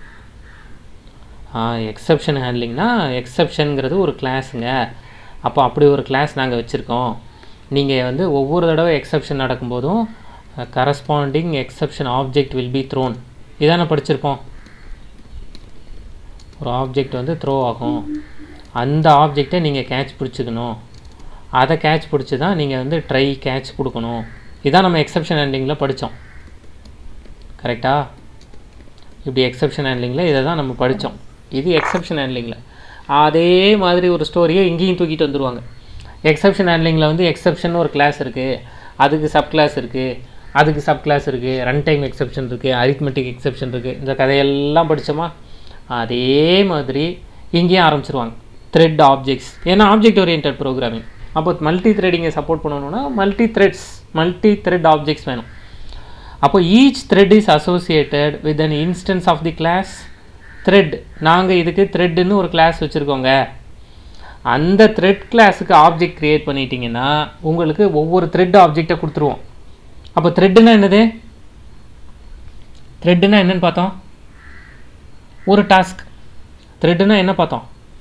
ஆ எக்ஸப்ஷன் ஹேண்ட்லிங்னா எக்ஸப்ஷனுங்கிறது ஒரு கிளாஸுங்க. அப்போ அப்படி ஒரு கிளாஸ் நாங்கள் வச்சுருக்கோம். நீங்கள் வந்து ஒவ்வொரு தடவை எக்ஸப்ஷன் நடக்கும்போதும் corresponding exception object will be thrown. இதானே படிச்சிருப்போம். ஒரு ஆப்ஜெக்ட் வந்து த்ரோ ஆகும், அந்த ஆப்ஜெக்டை நீங்கள் கேட்ச் பிடிச்சிக்கணும். அதை கேட்ச் பிடிச்சி தான் நீங்கள் வந்து ட்ரை கேட்ச் கொடுக்கணும். இதான் நம்ம எக்ஸப்ஷன் ஹேண்ட்லிங்கில் படித்தோம். கரெக்டாக? இப்படி எக்ஸப்ஷன் ஹேண்ட்லிங்கில் இதை தான் நம்ம படித்தோம். இது எக்ஸப்ஷன் ஹேண்ட்லிங்கில். அதே மாதிரி ஒரு ஸ்டோரியை இங்கேயும் தூக்கிட்டு வந்துடுவாங்க. எக்ஸப்ஷன் ஹேண்ட்லிங்கில் வந்து எக்ஸப்ஷன் ஒரு கிளாஸ் இருக்குது, அதுக்கு சப் கிளாஸ் இருக்குது, அதுக்கு சப் கிளாஸ் இருக்குது, ரன் டைம் எக்ஸப்ஷன் இருக்குது, அரித்மெட்டிக் எக்ஸப்ஷன் இருக்குது. இந்த கதையெல்லாம் படித்தோமா? அதே மாதிரி இங்கேயும் ஆரம்பிச்சிருவாங்க. த்ரெட் ஆப்ஜெக்ட்ஸ், ஏன்னா ஆப்ஜெக்ட் ஓரியன்டட் ப்ரோக்ராமிங். அப்போ மல்டி த்ரெடிங்கை சப்போர்ட் பண்ணணும்னா multi threads, multi thread objects வேணும். அப்போ each thread is associated with an instance of the class thread. நாங்கள் இதுக்கு த்ரெட்டுன்னு ஒரு கிளாஸ் வச்சுருக்கோங்க. அந்த த்ரெட் கிளாஸுக்கு ஆப்ஜெக்ட் க்ரியேட் பண்ணிட்டீங்கன்னா உங்களுக்கு ஒவ்வொரு த்ரெட் ஆப்ஜெக்டை கொடுத்துருவோம். அப்போ த்ரெட்டுன்னா என்னது? த்ரெட்டுன்னா என்னன்னு பார்த்தோம்? ஒரு டாஸ்க். த்ரெட்டுன்னா என்ன பார்த்தோம்?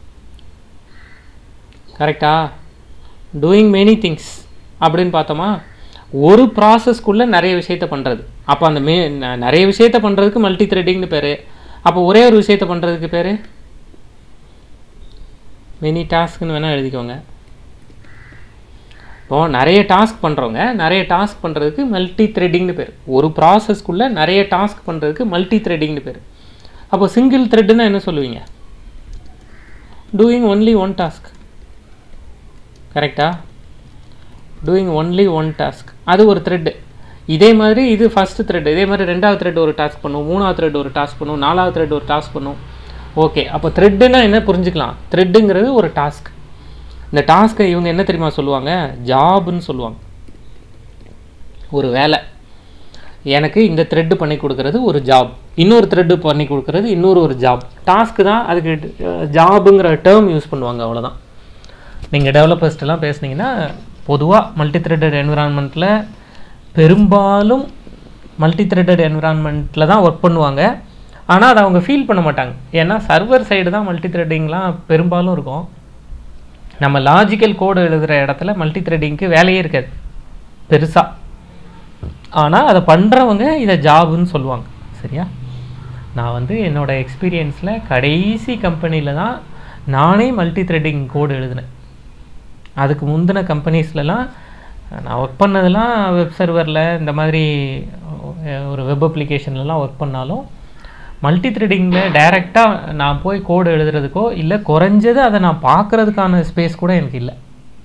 கரெக்டா? டூயிங் மெனி திங்ஸ் அப்படின்னு பார்த்தோமா? ஒரு ப்ராசஸ்க்குள்ளே நிறைய விஷயத்தை பண்ணுறது. அப்போ அந்த மே நிறைய விஷயத்தை பண்ணுறதுக்கு மல்டி த்ரெட்டிங்னு பேர். அப்போ ஒரே ஒரு விஷயத்தை பண்ணுறதுக்கு பேர் மெனி டாஸ்க்னு வேணால் எழுதிக்கோங்க. இப்போது நிறைய டாஸ்க் பண்ணுறவங்க நிறைய டாஸ்க் பண்ணுறதுக்கு மல்டி த்ரெட்டிங்னு பேர். ஒரு ப்ராசஸ்க்குள்ளே நிறைய டாஸ்க் பண்ணுறதுக்கு மல்டி த்ரெட்டிங்னு பேர். அப்போ சிங்கிள் த்ரெட்டுன்னா என்ன சொல்லுவீங்க? Doing only one task. கரெக்டா? டூயிங் ஒன்லி ஒன் டாஸ்க், அது ஒரு த்ரெட்டு. இதே மாதிரி இது ஃபஸ்ட்டு த்ரெட். இதே மாதிரி ரெண்டாவது த்ரெட் ஒரு டாஸ்க் பண்ணும், மூணாவது த்ரெட் ஒரு டாஸ்க் பண்ணும், நாலாவது த்ரெட் ஒரு டாஸ்க் பண்ணும். ஓகே, அப்போ த்ரெட்டுன்னா என்ன புரிஞ்சுக்கலாம்? த்ரெட்டுங்கிறது ஒரு டாஸ்க். இந்த டாஸ்க்கை இவங்க என்ன தெரியுமா சொல்லுவாங்க? ஜாப்னு சொல்லுவாங்க. ஒரு வேலை. எனக்கு இந்த த்ரெட்டு பண்ணி கொடுக்குறது ஒரு ஜாப், இன்னொரு த்ரெட்டு பண்ணி கொடுக்குறது இன்னொரு ஒரு ஜாப். டாஸ்க்கு தான் அதுக்கு ஜாபுங்கிற டேர்ம் யூஸ் பண்ணுவாங்க, அவ்வளோதான். நீங்கள் டெவலப்பர்ஸ்ட்டெல்லாம் பேசுனீங்கன்னா பொதுவாக மல்டி த்ரெட்டட் என்விரான்மெண்ட்டில் பெரும்பாலும் மல்டி த்ரெட்டட் என்விரான்மெண்ட்டில் தான் ஒர்க் பண்ணுவாங்க. ஆனால் அதை அவங்க ஃபீல் பண்ண மாட்டாங்க. ஏன்னா சர்வர் சைடு தான் மல்டி த்ரெட்டிங்லாம் பெரும்பாலும் இருக்கும். நம்ம லாஜிக்கல் கோடு எழுதுகிற இடத்துல மல்டி த்ரெட்டிங்க்கு வேலையே இருக்காது பெருசாக. ஆனால் அதை பண்ணுறவங்க இதை ஜாபுன்னு சொல்லுவாங்க. சரியா? நான் வந்து என்னோடய எக்ஸ்பீரியன்ஸில் கடைசி கம்பெனியில் தான் நானே மல்டி த்ரெட்டிங் கோடு எழுதினேன். அதுக்கு முந்தின கம்பெனிஸ்லலாம் நான் ஒர்க் பண்ணதெல்லாம் வெப் சர்வரில் இந்த மாதிரி ஒரு வெப் அப்ளிகேஷன்லலாம் ஒர்க் பண்ணாலும் மல்டி த்ரெட்டிங்கில் டைரெக்டாக நான் போய் கோடு எழுதுறதுக்கோ இல்லை குறைஞ்சது அதை நான் பார்க்குறதுக்கான ஸ்பேஸ் கூட எனக்கு இல்லை.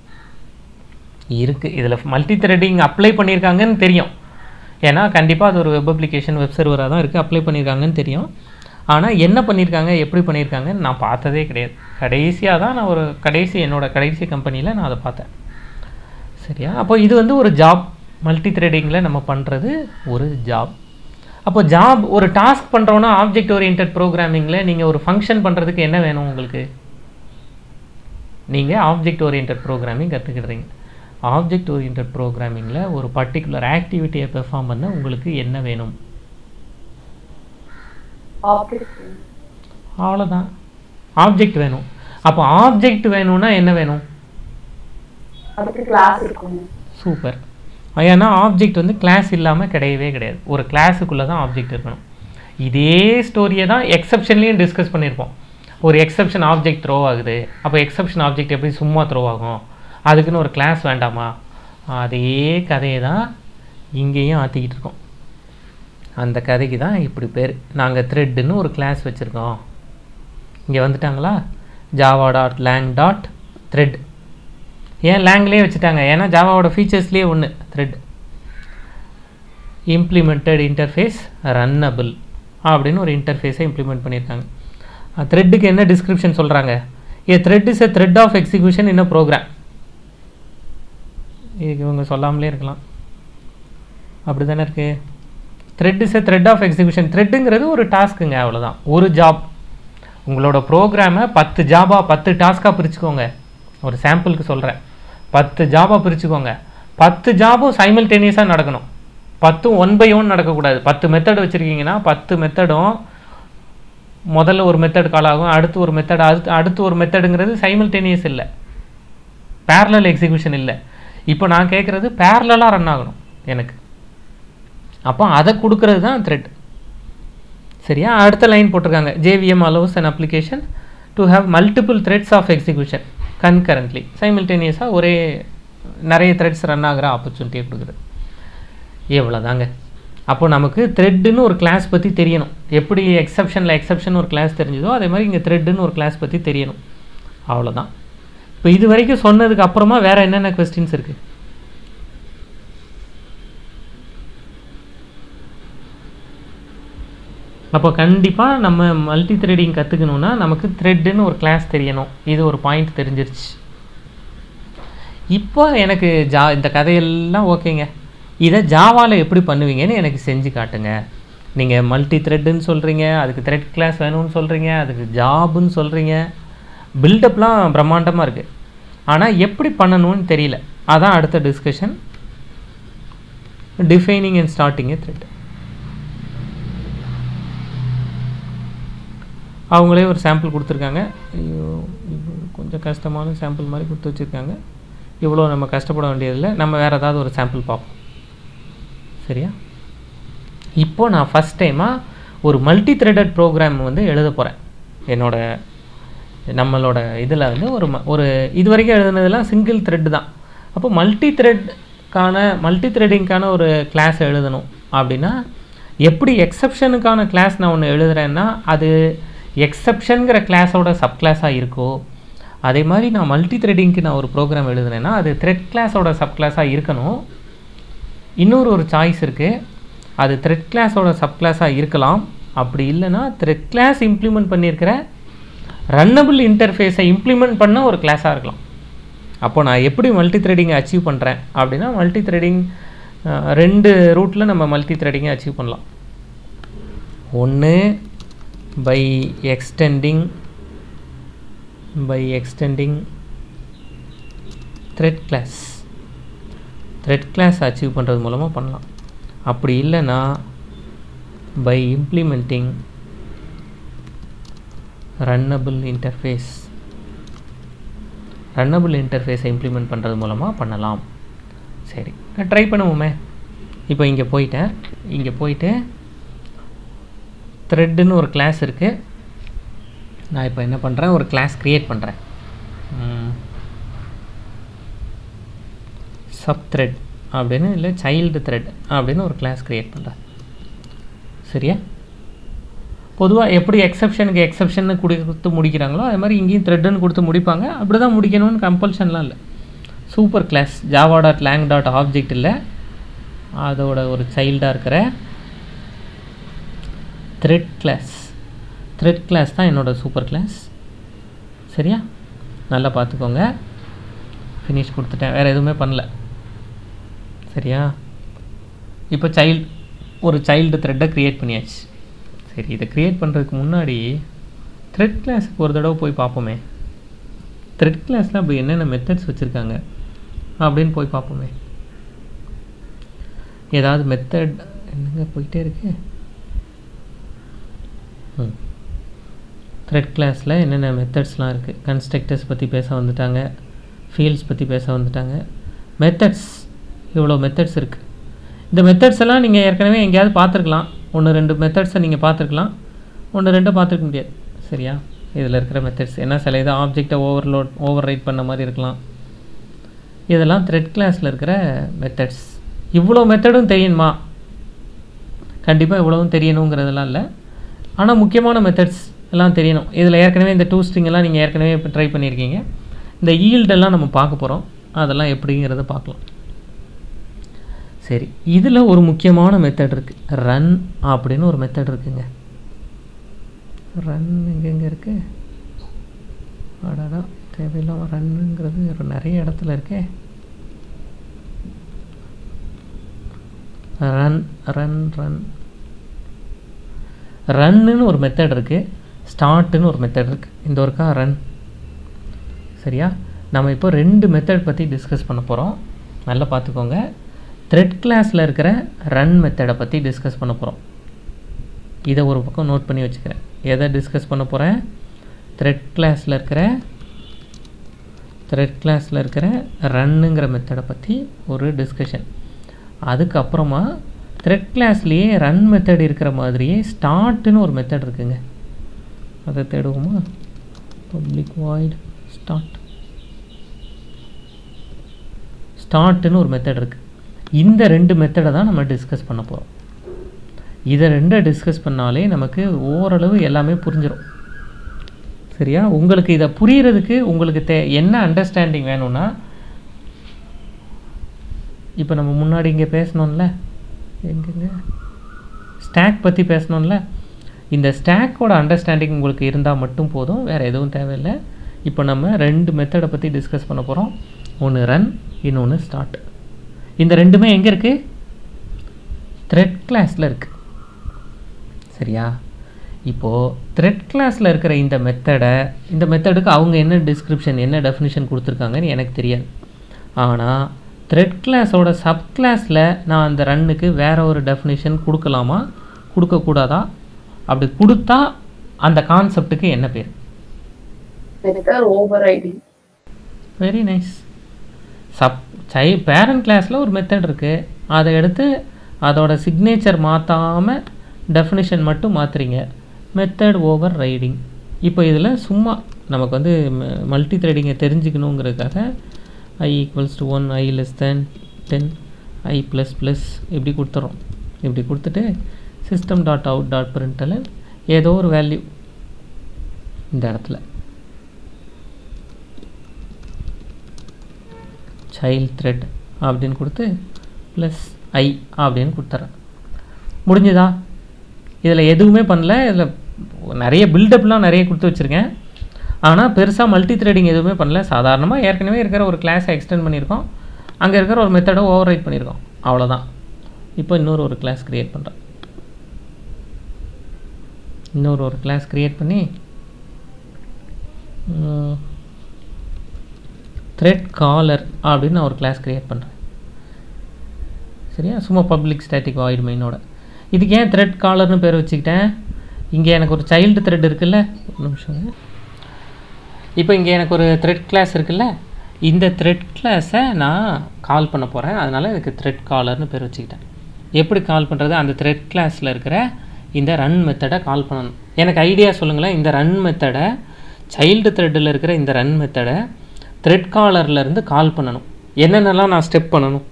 இருக்குது, இதில் மல்டி த்ரெட்டிங் அப்ளை பண்ணியிருக்காங்கன்னு தெரியும். ஏன்னா கண்டிப்பாக அது ஒரு வெப் அப்ளிகேஷன் வெப் சர்வராக தான் இருக்குது, அப்ளை பண்ணியிருக்காங்கன்னு தெரியும். ஆனால் என்ன பண்ணியிருக்காங்க, எப்படி பண்ணியிருக்காங்கன்னு நான் பார்த்ததே கிடையாது. கடைசியாக தான் நான் ஒரு கடைசி என்னோடய கடைசி கம்பெனியில் நான் அதை பார்த்தேன். சரியா? அப்போ இது வந்து ஒரு ஜாப். மல்டி த்ரெட்டிங்கில் நம்ம பண்ணுறது ஒரு ஜாப். அப்போ ஜாப் ஒரு டாஸ்க் பண்ணுறோன்னா ஆப்ஜெக்ட் ஓரியன்டட் ப்ரோக்ராமிங்கில் நீங்கள் ஒரு ஃபங்க்ஷன் பண்ணுறதுக்கு என்ன வேணும் உங்களுக்கு? நீங்கள் ஆப்ஜெக்ட் ஓரியன்டட் ப்ரோக்ராமிங் கற்றுக்கிடுறீங்க. ஆப்ஜெக்ட் ஓரியன்டட் ப்ரோக்ராமிங்கில் ஒரு பர்டிகுலர் ஆக்டிவிட்டியை பெர்ஃபார்ம் பண்ண உங்களுக்கு என்ன வேணும்? அவ்வளோதான், ஆப்ஜெக்ட் வேணும். அப்போ ஆப்ஜெக்ட் வேணும்னா என்ன வேணும்? சூப்பர். ஏன்னா ஆப்ஜெக்ட் வந்து கிளாஸ் இல்லாமல் கிடையவே கிடையாது. ஒரு கிளாஸுக்குள்ளே தான் ஆப்ஜெக்ட் இருக்கணும். இதே ஸ்டோரியை தான் எக்ஸப்ஷன்லேயும் டிஸ்கஸ் பண்ணியிருப்போம். ஒரு எக்ஸப்ஷன் ஆப்ஜெக்ட் த்ரோ ஆகுது, அப்போ எக்ஸப்ஷன் ஆப்ஜெக்ட் எப்படி சும்மா த்ரோ ஆகும்? அதுக்குன்னு ஒரு கிளாஸ் வேண்டாமா? அதே கதையை தான் இங்கேயும் ஆற்றிக்கிட்டு இருக்கோம். அந்த கதைக்கு தான் இப்படி பேர். நாங்கள் த்ரெட்டுன்னு ஒரு கிளாஸ் வச்சுருக்கோம். இங்கே வந்துட்டாங்களா? Java dot lang dot thread. ஏன் லேங்லேயே வச்சுட்டாங்க? ஏன்னா ஜாவாவோட ஃபீச்சர்ஸ்லேயே ஒன்று த்ரெட். இம்ப்ளிமெண்டட் இன்டர்ஃபேஸ் ரன்னபிள் அப்படின்னு ஒரு இன்டர்ஃபேஸை இம்ப்ளிமெண்ட் பண்ணியிருக்காங்க. த்ரெட்டுக்கு என்ன டிஸ்கிரிப்ஷன் சொல்கிறாங்க? A thread is a thread of execution in a program. இதுக்கு இவங்க சொல்லாமலே இருக்கலாம், அப்படி தானே இருக்குது. Thread is a thread of execution. த்ரெட்டுங்கிறது ஒரு டாஸ்க்குங்க, அவ்வளோதான், ஒரு ஜாப். உங்களோட ப்ரோக்ராமை பத்து ஜாபாக பத்து டாஸ்க்காக பிரிச்சுக்கோங்க. ஒரு சாம்பிளுக்கு சொல்கிறேன், பத்து ஜாபாக பிரிச்சுக்கோங்க. பத்து ஜாபும் சைமல்டேனியஸாக நடக்கணும். பத்தும் ஒன் பை ஒன் நடக்கக்கூடாது. பத்து மெத்தட் வச்சுருக்கீங்கன்னா பத்து மெத்தடும் முதல்ல ஒரு மெத்தட் கால் ஆகும், அடுத்து ஒரு மெத்தட், அடுத்து அடுத்து ஒரு மெத்தடுங்கிறது சைமல்டேனியஸ் இல்லை, பேரலல் எக்ஸிக்யூஷன் இல்லை. இப்போ நான் கேட்குறது பேரலாக ரன் ஆகணும் எனக்கு. அப்போ அதை கொடுக்கறது தான் த்ரெட். சரியா? அடுத்த லைன் போட்டிருக்காங்க, JVM allows an application to have multiple threads of execution concurrently. சைமல்டேனியஸாக ஒரே நிறைய த்ரெட்ஸ் ரன் ஆகிற ஆப்பர்ச்சுனிட்டியை கொடுக்குது. எவ்வளோதாங்க. அப்போ நமக்கு த்ரெட்டுன்னு ஒரு கிளாஸ் பற்றி தெரியணும். எப்படி எக்ஸப்ஷனில் எக்ஸப்ஷன் ஒரு கிளாஸ் தெரிஞ்சதோ அதே மாதிரி இங்கே த்ரெட்டுன்னு ஒரு கிளாஸ் பற்றி தெரியணும். அவ்வளோதான். இப்போ இது வரைக்கும் சொன்னதுக்கு அப்புறமா வேறு என்னென்ன கொஸ்டின்ஸ் இருக்குது? அப்போ கண்டிப்பாக நம்ம மல்டி த்ரெடிங் கற்றுக்கணுன்னா நமக்கு த்ரெட்டுன்னு ஒரு கிளாஸ் தெரியணும். இது ஒரு பாயிண்ட் தெரிஞ்சிருச்சு. இப்போ எனக்கு ஜா இந்த கதையெல்லாம் ஓகேங்க, இதை ஜாவாவில் எப்படி பண்ணுவீங்கன்னு எனக்கு செஞ்சு காட்டுங்க. நீங்கள் மல்டி த்ரெட்டுன்னு சொல்கிறீங்க, அதுக்கு த்ரெட் கிளாஸ் வேணும்னு சொல்கிறீங்க, அதுக்கு ஜாபுன்னு சொல்கிறீங்க, பில்டப்லாம் பிரம்மாண்டமாக இருக்குது. ஆனால் எப்படி பண்ணணும்னு தெரியல. அதான் அடுத்த discussion, defining and starting a thread. அவங்களே ஒரு சாம்பிள் கொடுத்துருக்காங்க. ஐயோ கொஞ்சம் கஷ்டமான சாம்பிள் மாதிரி கொடுத்து வச்சுருக்காங்க. இவ்வளோ நம்ம கஷ்டப்பட வேண்டியதில்லை. நம்ம வேறு ஏதாவது ஒரு சாம்பிள் பார்ப்போம். சரியா? இப்போது நான் ஃபஸ்ட் டைமாக ஒரு மல்டி த்ரெடட் ப்ரோக்ராம் வந்து எழுத போகிறேன். என்னோட நம்மளோட இதில் வந்து ஒரு ஒரு இது வரைக்கும் எழுதுனதெல்லாம் சிங்கிள் த்ரெட் தான். அப்போ மல்டி த்ரெட்கான மல்டி த்ரெடிங்கான ஒரு கிளாஸ் எழுதணும் அப்படின்னா எப்படி எக்ஸப்ஷனுக்கான கிளாஸ் நான் ஒன்று எழுதுகிறேன்னா அது எக்ஸப்ஷனுங்கிற கிளாஸோட சப் கிளாஸாக இருக்கோ அதே மாதிரி நான் மல்டி த்ரெடிங்க்கு நான் ஒரு ப்ரோக்ராம் எழுதுனேன்னா அது த்ரெட் கிளாஸோட சப் கிளாஸாக இருக்கணும். இன்னொரு ஒரு சாய்ஸ் இருக்குது, அது த்ரெட் கிளாஸோட சப் கிளாஸாக இருக்கலாம். அப்படி இல்லைன்னா த்ரெட் கிளாஸ் இம்ப்ளிமெண்ட் பண்ணியிருக்கிற ரன்னபிள் இன்டர்ஃபேஸை இம்ப்ளிமெண்ட் பண்ண ஒரு கிளாஸாக இருக்கலாம். அப்போ நான் எப்படி மல்டி த்ரெடிங்கை அச்சீவ் பண்ணுறேன் அப்படின்னா மல்டி த்ரெடிங் ரெண்டு ரூட்டில் நம்ம மல்டி த்ரெடிங்கை அச்சீவ் பண்ணலாம். ஒன்று by extending by extending thread class thread class achieve பண்ணுறது மூலமாக பண்ணலாம். அப்படி இல்லைன்னா by implementing runnable interface runnable இன்டர்ஃபேஸை இம்ப்ளிமெண்ட் பண்ணுறது மூலமாக பண்ணலாம். சரி, நான் ட்ரை பண்ணுவோமே. இப்போ இங்கே போயிட்டேன். இங்கே போயிட்டு த்ரெட்டுன்னு ஒரு கிளாஸ் இருக்குது. நான் இப்போ என்ன பண்ணுறேன், ஒரு கிளாஸ் க்ரியேட் பண்ணுறேன். சப் த்ரெட் அப்படின்னு இல்லை சைல்டு த்ரெட் அப்படின்னு ஒரு கிளாஸ் க்ரியேட் பண்ணுறேன். சரியா? பொதுவாக எப்படி எக்ஸப்ஷனுக்கு எக்ஸப்ஷன்னு கொடுத்து முடிக்கிறாங்களோ அது மாதிரி இங்கேயும் த்ரெட்டுன்னு கொடுத்து முடிப்பாங்க. அப்படி தான் முடிக்கணும்னு கம்பல்ஷன்லாம் இல்லை. Super class Java dot lang dot object இல்லை, அதோட ஒரு சைல்டாக இருக்கிற த்ரெட் கிளாஸ் த்ரெட் கிளாஸ் தான் என்னோடய சூப்பர் கிளாஸ். சரியா? நல்லா பார்த்துக்கோங்க. ஃபினிஷ் கொடுத்துட்டேன், வேறு எதுவுமே பண்ணல. சரியா? இப்போ சைல்டு ஒரு சைல்டு த்ரெட்டை க்ரியேட் பண்ணியாச்சு. சரி, இதை க்ரியேட் பண்ணுறதுக்கு முன்னாடி த்ரெட் கிளாஸுக்கு ஒரு தடவை போய் பார்ப்போமே. த்ரெட் கிளாஸில் அப்படி என்னென்ன மெத்தட்ஸ் வச்சுருக்காங்க அப்படின்னு போய் பார்ப்போமே. ஏதாவது மெத்தட் என்னங்க போயிட்டே இருக்கு. ம் த்ரெட் கிளாஸில் என்னென்ன மெத்தட்ஸ்லாம் இருக்குது. கன்ஸ்ட்ரக்டர்ஸ் பற்றி பேச வந்துட்டாங்க, ஃபீல்ட்ஸ் பற்றி பேச வந்துட்டாங்க. மெத்தட்ஸ் இவ்வளோ மெத்தட்ஸ் இருக்குது. இந்த மெத்தட்ஸ் எல்லாம் நீங்கள் ஏற்கனவே எங்கேயாவது பார்த்துருக்கலாம். ஒன்று ரெண்டு மெத்தட்ஸை நீங்கள் பார்த்துருக்கலாம், ஒன்று ரெண்டு பார்த்துருக்க முடியாது. சரியா? இதில் இருக்கிற மெத்தட்ஸ் என்ன, சில இதை ஆப்ஜெக்டை ஓவர்லோட் ஓவர் ரைட் பண்ண மாதிரி இருக்கலாம். இதெல்லாம் த்ரெட் கிளாஸில் இருக்கிற மெத்தட்ஸ். இவ்வளோ மெத்தடும் தெரியணுமா? கண்டிப்பாக இவ்வளவும் தெரியணுங்கிறதெல்லாம் இல்லை, ஆனால் முக்கியமான மெத்தட்ஸ் எல்லாம் தெரியணும். இதில் ஏற்கனவே இந்த டூ ஸ்ட்ரிங் எல்லாம் நீங்கள் ஏற்கனவே இப்போ ட்ரை பண்ணியிருக்கீங்க. இந்த ஈல்டெல்லாம் நம்ம பார்க்க போகிறோம், அதெல்லாம் எப்படிங்கிறத பார்க்கலாம். சரி, இதில் ஒரு முக்கியமான மெத்தட் இருக்குது, ரன் அப்படின்னு ஒரு மெத்தட் இருக்குங்க. ரன் எங்கெங்கே இருக்குது? அடாடா, தேவையில்லாம ரன்னுங்கிறது நிறைய இடத்துல இருக்கே. ரன் ரன் ரன் ரன்னுன்னு ஒரு மெத்தட் இருக்குது, ஸ்டார்ட்டுன்னு ஒரு மெத்தட் இருக்குது. இந்த ஒருக்கா ரன். சரியா? நம்ம இப்போ ரெண்டு மெத்தட் பற்றி டிஸ்கஸ் பண்ண போகிறோம். நல்லா பார்த்துக்கோங்க. த்ரெட் கிளாஸில் இருக்கிற ரன் மெத்தடை பற்றி டிஸ்கஸ் பண்ண போகிறோம். இதை ஒரு பக்கம் நோட் பண்ணி வச்சுக்கிறேன். எதை டிஸ்கஸ் பண்ண போகிறேன்? த்ரெட் கிளாஸில் இருக்கிற த்ரெட் கிளாஸில் இருக்கிற ரன்னுங்கிற மெத்தடை பற்றி ஒரு டிஸ்கஷன். அதுக்கப்புறமா த்ரெட் கிளாஸ்லேயே ரன் மெத்தட் இருக்கிற மாதிரியே ஸ்டார்ட்டுன்னு ஒரு மெத்தட் இருக்குங்க. அதை தேடுவோமா? பப்ளிக் வாய்ட் ஸ்டார்ட் ஸ்டார்ட்னு ஒரு மெத்தட் இருக்குது. இந்த ரெண்டு மெத்தடை தான் நம்ம டிஸ்கஸ் பண்ண போகிறோம். இதை ரெண்டை டிஸ்கஸ் பண்ணாலே நமக்கு ஓரளவு எல்லாமே புரிஞ்சிடும். சரியா? உங்களுக்கு இதை புரிகிறதுக்கு உங்களுக்கு தே என்ன அண்டர்ஸ்டாண்டிங் வேணும்னா, இப்போ நம்ம முன்னாடி இங்கே பேசணும்ல, எங்கெங்க ஸ்டாக் பற்றி பேசணும்ல, இந்த ஸ்டாக்கோட அண்டர்ஸ்டாண்டிங் உங்களுக்கு இருந்தால் மட்டும் போதும், வேறு எதுவும் தேவையில்லை. இப்போ நம்ம ரெண்டு மெத்தடை பற்றி டிஸ்கஸ் பண்ண போகிறோம். ஒன்று ரன், இன்னொன்று ஸ்டார்ட். இந்த ரெண்டுமே எங்கே இருக்குது? த்ரெட் கிளாஸில் இருக்குது. சரியா? இப்போது த்ரெட் கிளாஸில் இருக்கிற இந்த மெத்தடை, இந்த மெத்தடுக்கு அவங்க என்ன டிஸ்கிரிப்ஷன் என்ன டெஃபினிஷன் கொடுத்துருக்காங்கன்னு எனக்கு தெரியாது. ஆனால் த்ரெட் கிளாஸோட சப் கிளாஸில் நான் அந்த ரன்னுக்கு வேறு ஒரு டெஃபினிஷன் கொடுக்கலாமா கொடுக்கக்கூடாதா? அப்படி கொடுத்தா அந்த கான்செப்டுக்கு என்ன பேர்? Very nice. சப் சை பேரண்ட் கிளாஸில் ஒரு மெத்தட் இருக்குது, அதை எடுத்து அதோட சிக்னேச்சர் மாற்றாமல் டெஃபினிஷன் மட்டும் மாற்றுறீங்க, மெத்தட் ஓவர் ரைடிங். இப்போ இதில் சும்மா நமக்கு வந்து மல்டி த்ரெடிங்கை தெரிஞ்சுக்கணுங்கிறதுக்காக I equals to one, I less than ten, I plus plus இப்படி கொடுத்துட்றோம். இப்படி கொடுத்துட்டு system dot out dot println ஏதோ ஒரு வேல்யூ இந்த இடத்துல சைல்ட் த்ரெட் அப்படின்னு கொடுத்து ப்ளஸ் ஐ அப்படின்னு கொடுத்துட்றேன். முடிஞ்சுதா? இதில் எதுவுமே பண்ணல. இதில் நிறைய பில்டப்லாம் நிறைய கொடுத்து வச்சுருக்கேன். ஆனால் பெருசாக மல்டி த்ரெடிங் எதுவுமே பண்ணல. சாதாரணமாக ஏற்கனவே இருக்கிற ஒரு கிளாஸை எக்ஸ்டெண்ட் பண்ணியிருக்கோம், அங்கே இருக்கிற ஒரு மெத்தடை ஓவர் ரைட் பண்ணியிருக்கோம், அவ்வளோதான். இப்போ இன்னொரு ஒரு கிளாஸ் க்ரியேட் பண்ணுறேன். இன்னொரு ஒரு கிளாஸ் க்ரியேட் பண்ணி த்ரெட் காலர் அப்படின்னு நான் ஒரு கிளாஸ் க்ரியேட் பண்ணுறேன். சரியா? சும்மா பப்ளிக் ஸ்டாட்டிக் வாய்ட் மெயினோட. இதுக்கு ஏன் த்ரெட் காலர்னு பேர் வச்சுக்கிட்டேன்? இங்கே எனக்கு ஒரு சைல்டு த்ரெட் இருக்குல்ல, ஒரு நிமிஷம். இப்போ இங்கே எனக்கு ஒரு த்ரெட் கிளாஸ் இருக்குல்ல, இந்த த்ரெட் கிளாஸை நான் கால் பண்ண போகிறேன். அதனால் இதுக்கு த்ரெட் காலர்னு பேர் வச்சுக்கிட்டேன். எப்படி கால் பண்ணுறது? அந்த த்ரெட் கிளாஸில் இருக்கிற இந்த ரன் மெத்தடை கால் பண்ணணும். எனக்கு ஐடியா சொல்லுங்களேன். இந்த ரன் மெத்தடை, சைல்டு த்ரெட்டில் இருக்கிற இந்த ரன் மெத்தடை த்ரெட் காலர்லேருந்து கால் பண்ணணும். என்னென்னலாம் நான் ஸ்டெப் பண்ணணும்?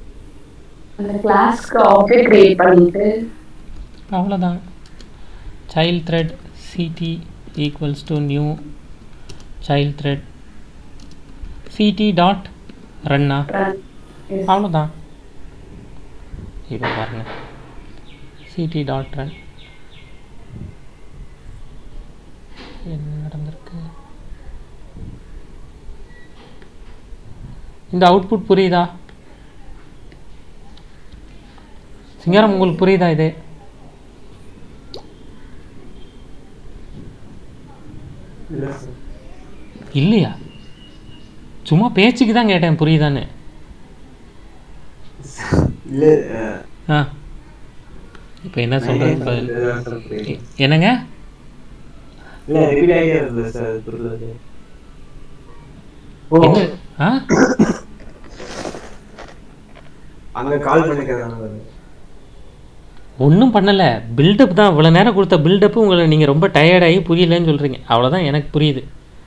அவ்வளோதான். child thread ct equals to new child thread ct dot run. அவ்வளோதான். இப்போ பாருங்க, ct dot run என்ன நடந்திருக்கு? இந்த அவுட்புட் புரியுதா சிங்காரம்? உங்களுக்கு புரியுதா இது? இல்லையா? சும்மா பேச்சுக்கு தான் கேட்டேன், புரியுதான்னு. ஆ இப்போ என்ன சொல்றது? என்னங்க? ஒன்றும் பண்ணலை, பில்டப் தான். இவ்வளோ நேரம் கொடுத்த பில்டப்பு உங்களை நீங்கள் ரொம்ப டயர்டாகி புரியலன்னு சொல்கிறீங்க, அவ்வளோதான். எனக்கு புரியுது.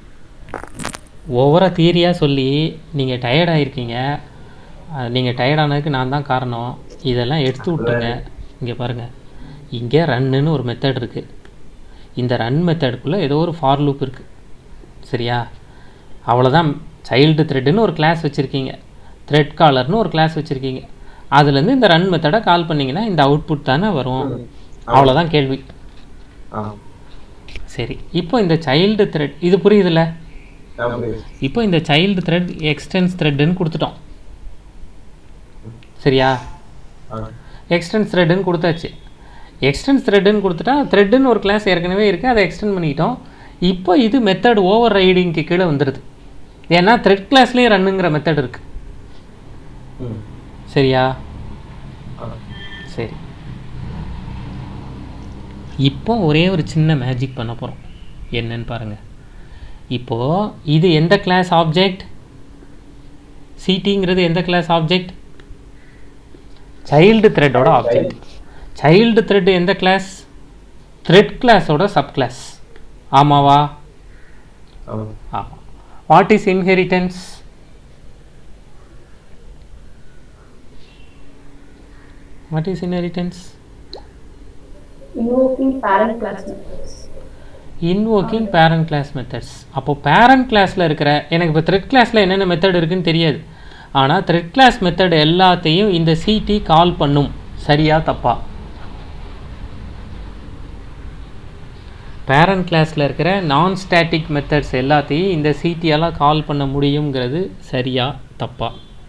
ஓவராக தியரியாக சொல்லி நீங்கள் டயர்டாகிருக்கீங்க. நீங்கள் டயர்டானதுக்கு நான் தான் காரணம். இதெல்லாம் எடுத்து விட்டுருங்க. இங்கே பாருங்கள், இங்கே ரன்னுன்னு ஒரு மெத்தட் இருக்குது. இந்த ரன் மெத்தடுக்குள்ளே ஏதோ ஒரு ஃபார் லூப் இருக்குது. சரியா? அவ்வளோதான். சைல்டு த்ரெட்டுன்னு ஒரு கிளாஸ் வச்சுருக்கீங்க, த்ரெட் காலர்னு ஒரு கிளாஸ் வச்சுருக்கீங்க. அதுலேருந்து இந்த ரன் மெத்தடை கால் பண்ணிங்கன்னா இந்த அவுட்புட் தானே வரும். அவ்வளோதான் கேள்வி. சரி, இப்போ இந்த சைல்டு த்ரெட் இது புரியுதுல்ல? இப்போ இந்த சைல்டு த்ரெட் எக்ஸ்டென்ஸ் த்ரெட்டுன்னு கொடுத்துட்டோம். சரியா? எக்ஸ்டென்ஸ் த்ரெட்டுன்னு கொடுத்தாச்சு. எக்ஸ்டென்ஸ் த்ரெட்டுன்னு கொடுத்துட்டா த்ரெட்டுன்னு ஒரு கிளாஸ் ஏற்கனவே இருக்குது, அதை எக்ஸ்டெண்ட் பண்ணிக்கிட்டோம். இப்போ இது மெத்தட் ஓவர் ரைடிங்க்கு கீழே வந்துடுது. ஏன்னா த்ரெட் கிளாஸ்லேயே ரன்னுங்கிற மெத்தட் இருக்குது. சரியா? சரி, இப்போ ஒரே ஒரு சின்ன மேஜிக் பண்ண போகிறோம். என்னன்னு பாருங்கள். இப்போது இது எந்த கிளாஸ் ஆப்ஜெக்ட்? சிடிங்கிறது எந்த கிளாஸ் ஆப்ஜெக்ட்? சைல்டு த்ரெட்டோட ஆப்ஜெக்ட். சைல்டு த்ரெட் எந்த கிளாஸ்? த்ரெட் கிளாஸோட சப் கிளாஸ். ஆமாவா? ஆமாம். What is inheritance? What is inheritance? Invoking parent class methods. Invoking parent class methods. அப்போ parent classல இருக்கிற எனக்கு இப்போ thread classல என்னென்ன மெத்தட் இருக்குன்னு தெரியாது. ஆனால் thread class மெத்தட் எல்லாத்தையும் இந்த சிடி கால் பண்ணும். சரியா தப்பா? parent classல இருக்கிற நான் ஸ்டாட்டிக் மெத்தட்ஸ் எல்லாத்தையும் இந்த சிடியால கால் பண்ண முடியுங்கிறது சரியா தப்பா?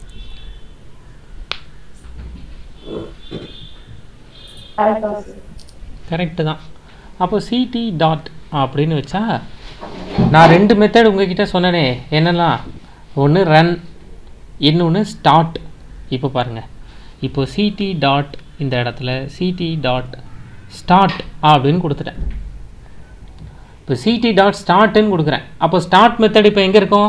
கரெக்டு தான். அப்போ சிடி டாட் அப்படின்னு வச்சா நான் ரெண்டு மெத்தட் உங்ககிட்ட சொன்னனே என்னெல்லாம், ஒன்று ரன், இன்னொன்று ஸ்டார்ட். இப்போ பாருங்கள், இப்போ சிடி டாட் இந்த இடத்துல சிடி டாட் ஸ்டார்ட் அப்படின்னு கொடுத்துட்டேன். இப்போ சிடி டாட் ஸ்டார்ட்னு கொடுக்குறேன். அப்போ ஸ்டார்ட் மெத்தட் இப்போ எங்கே இருக்கும்?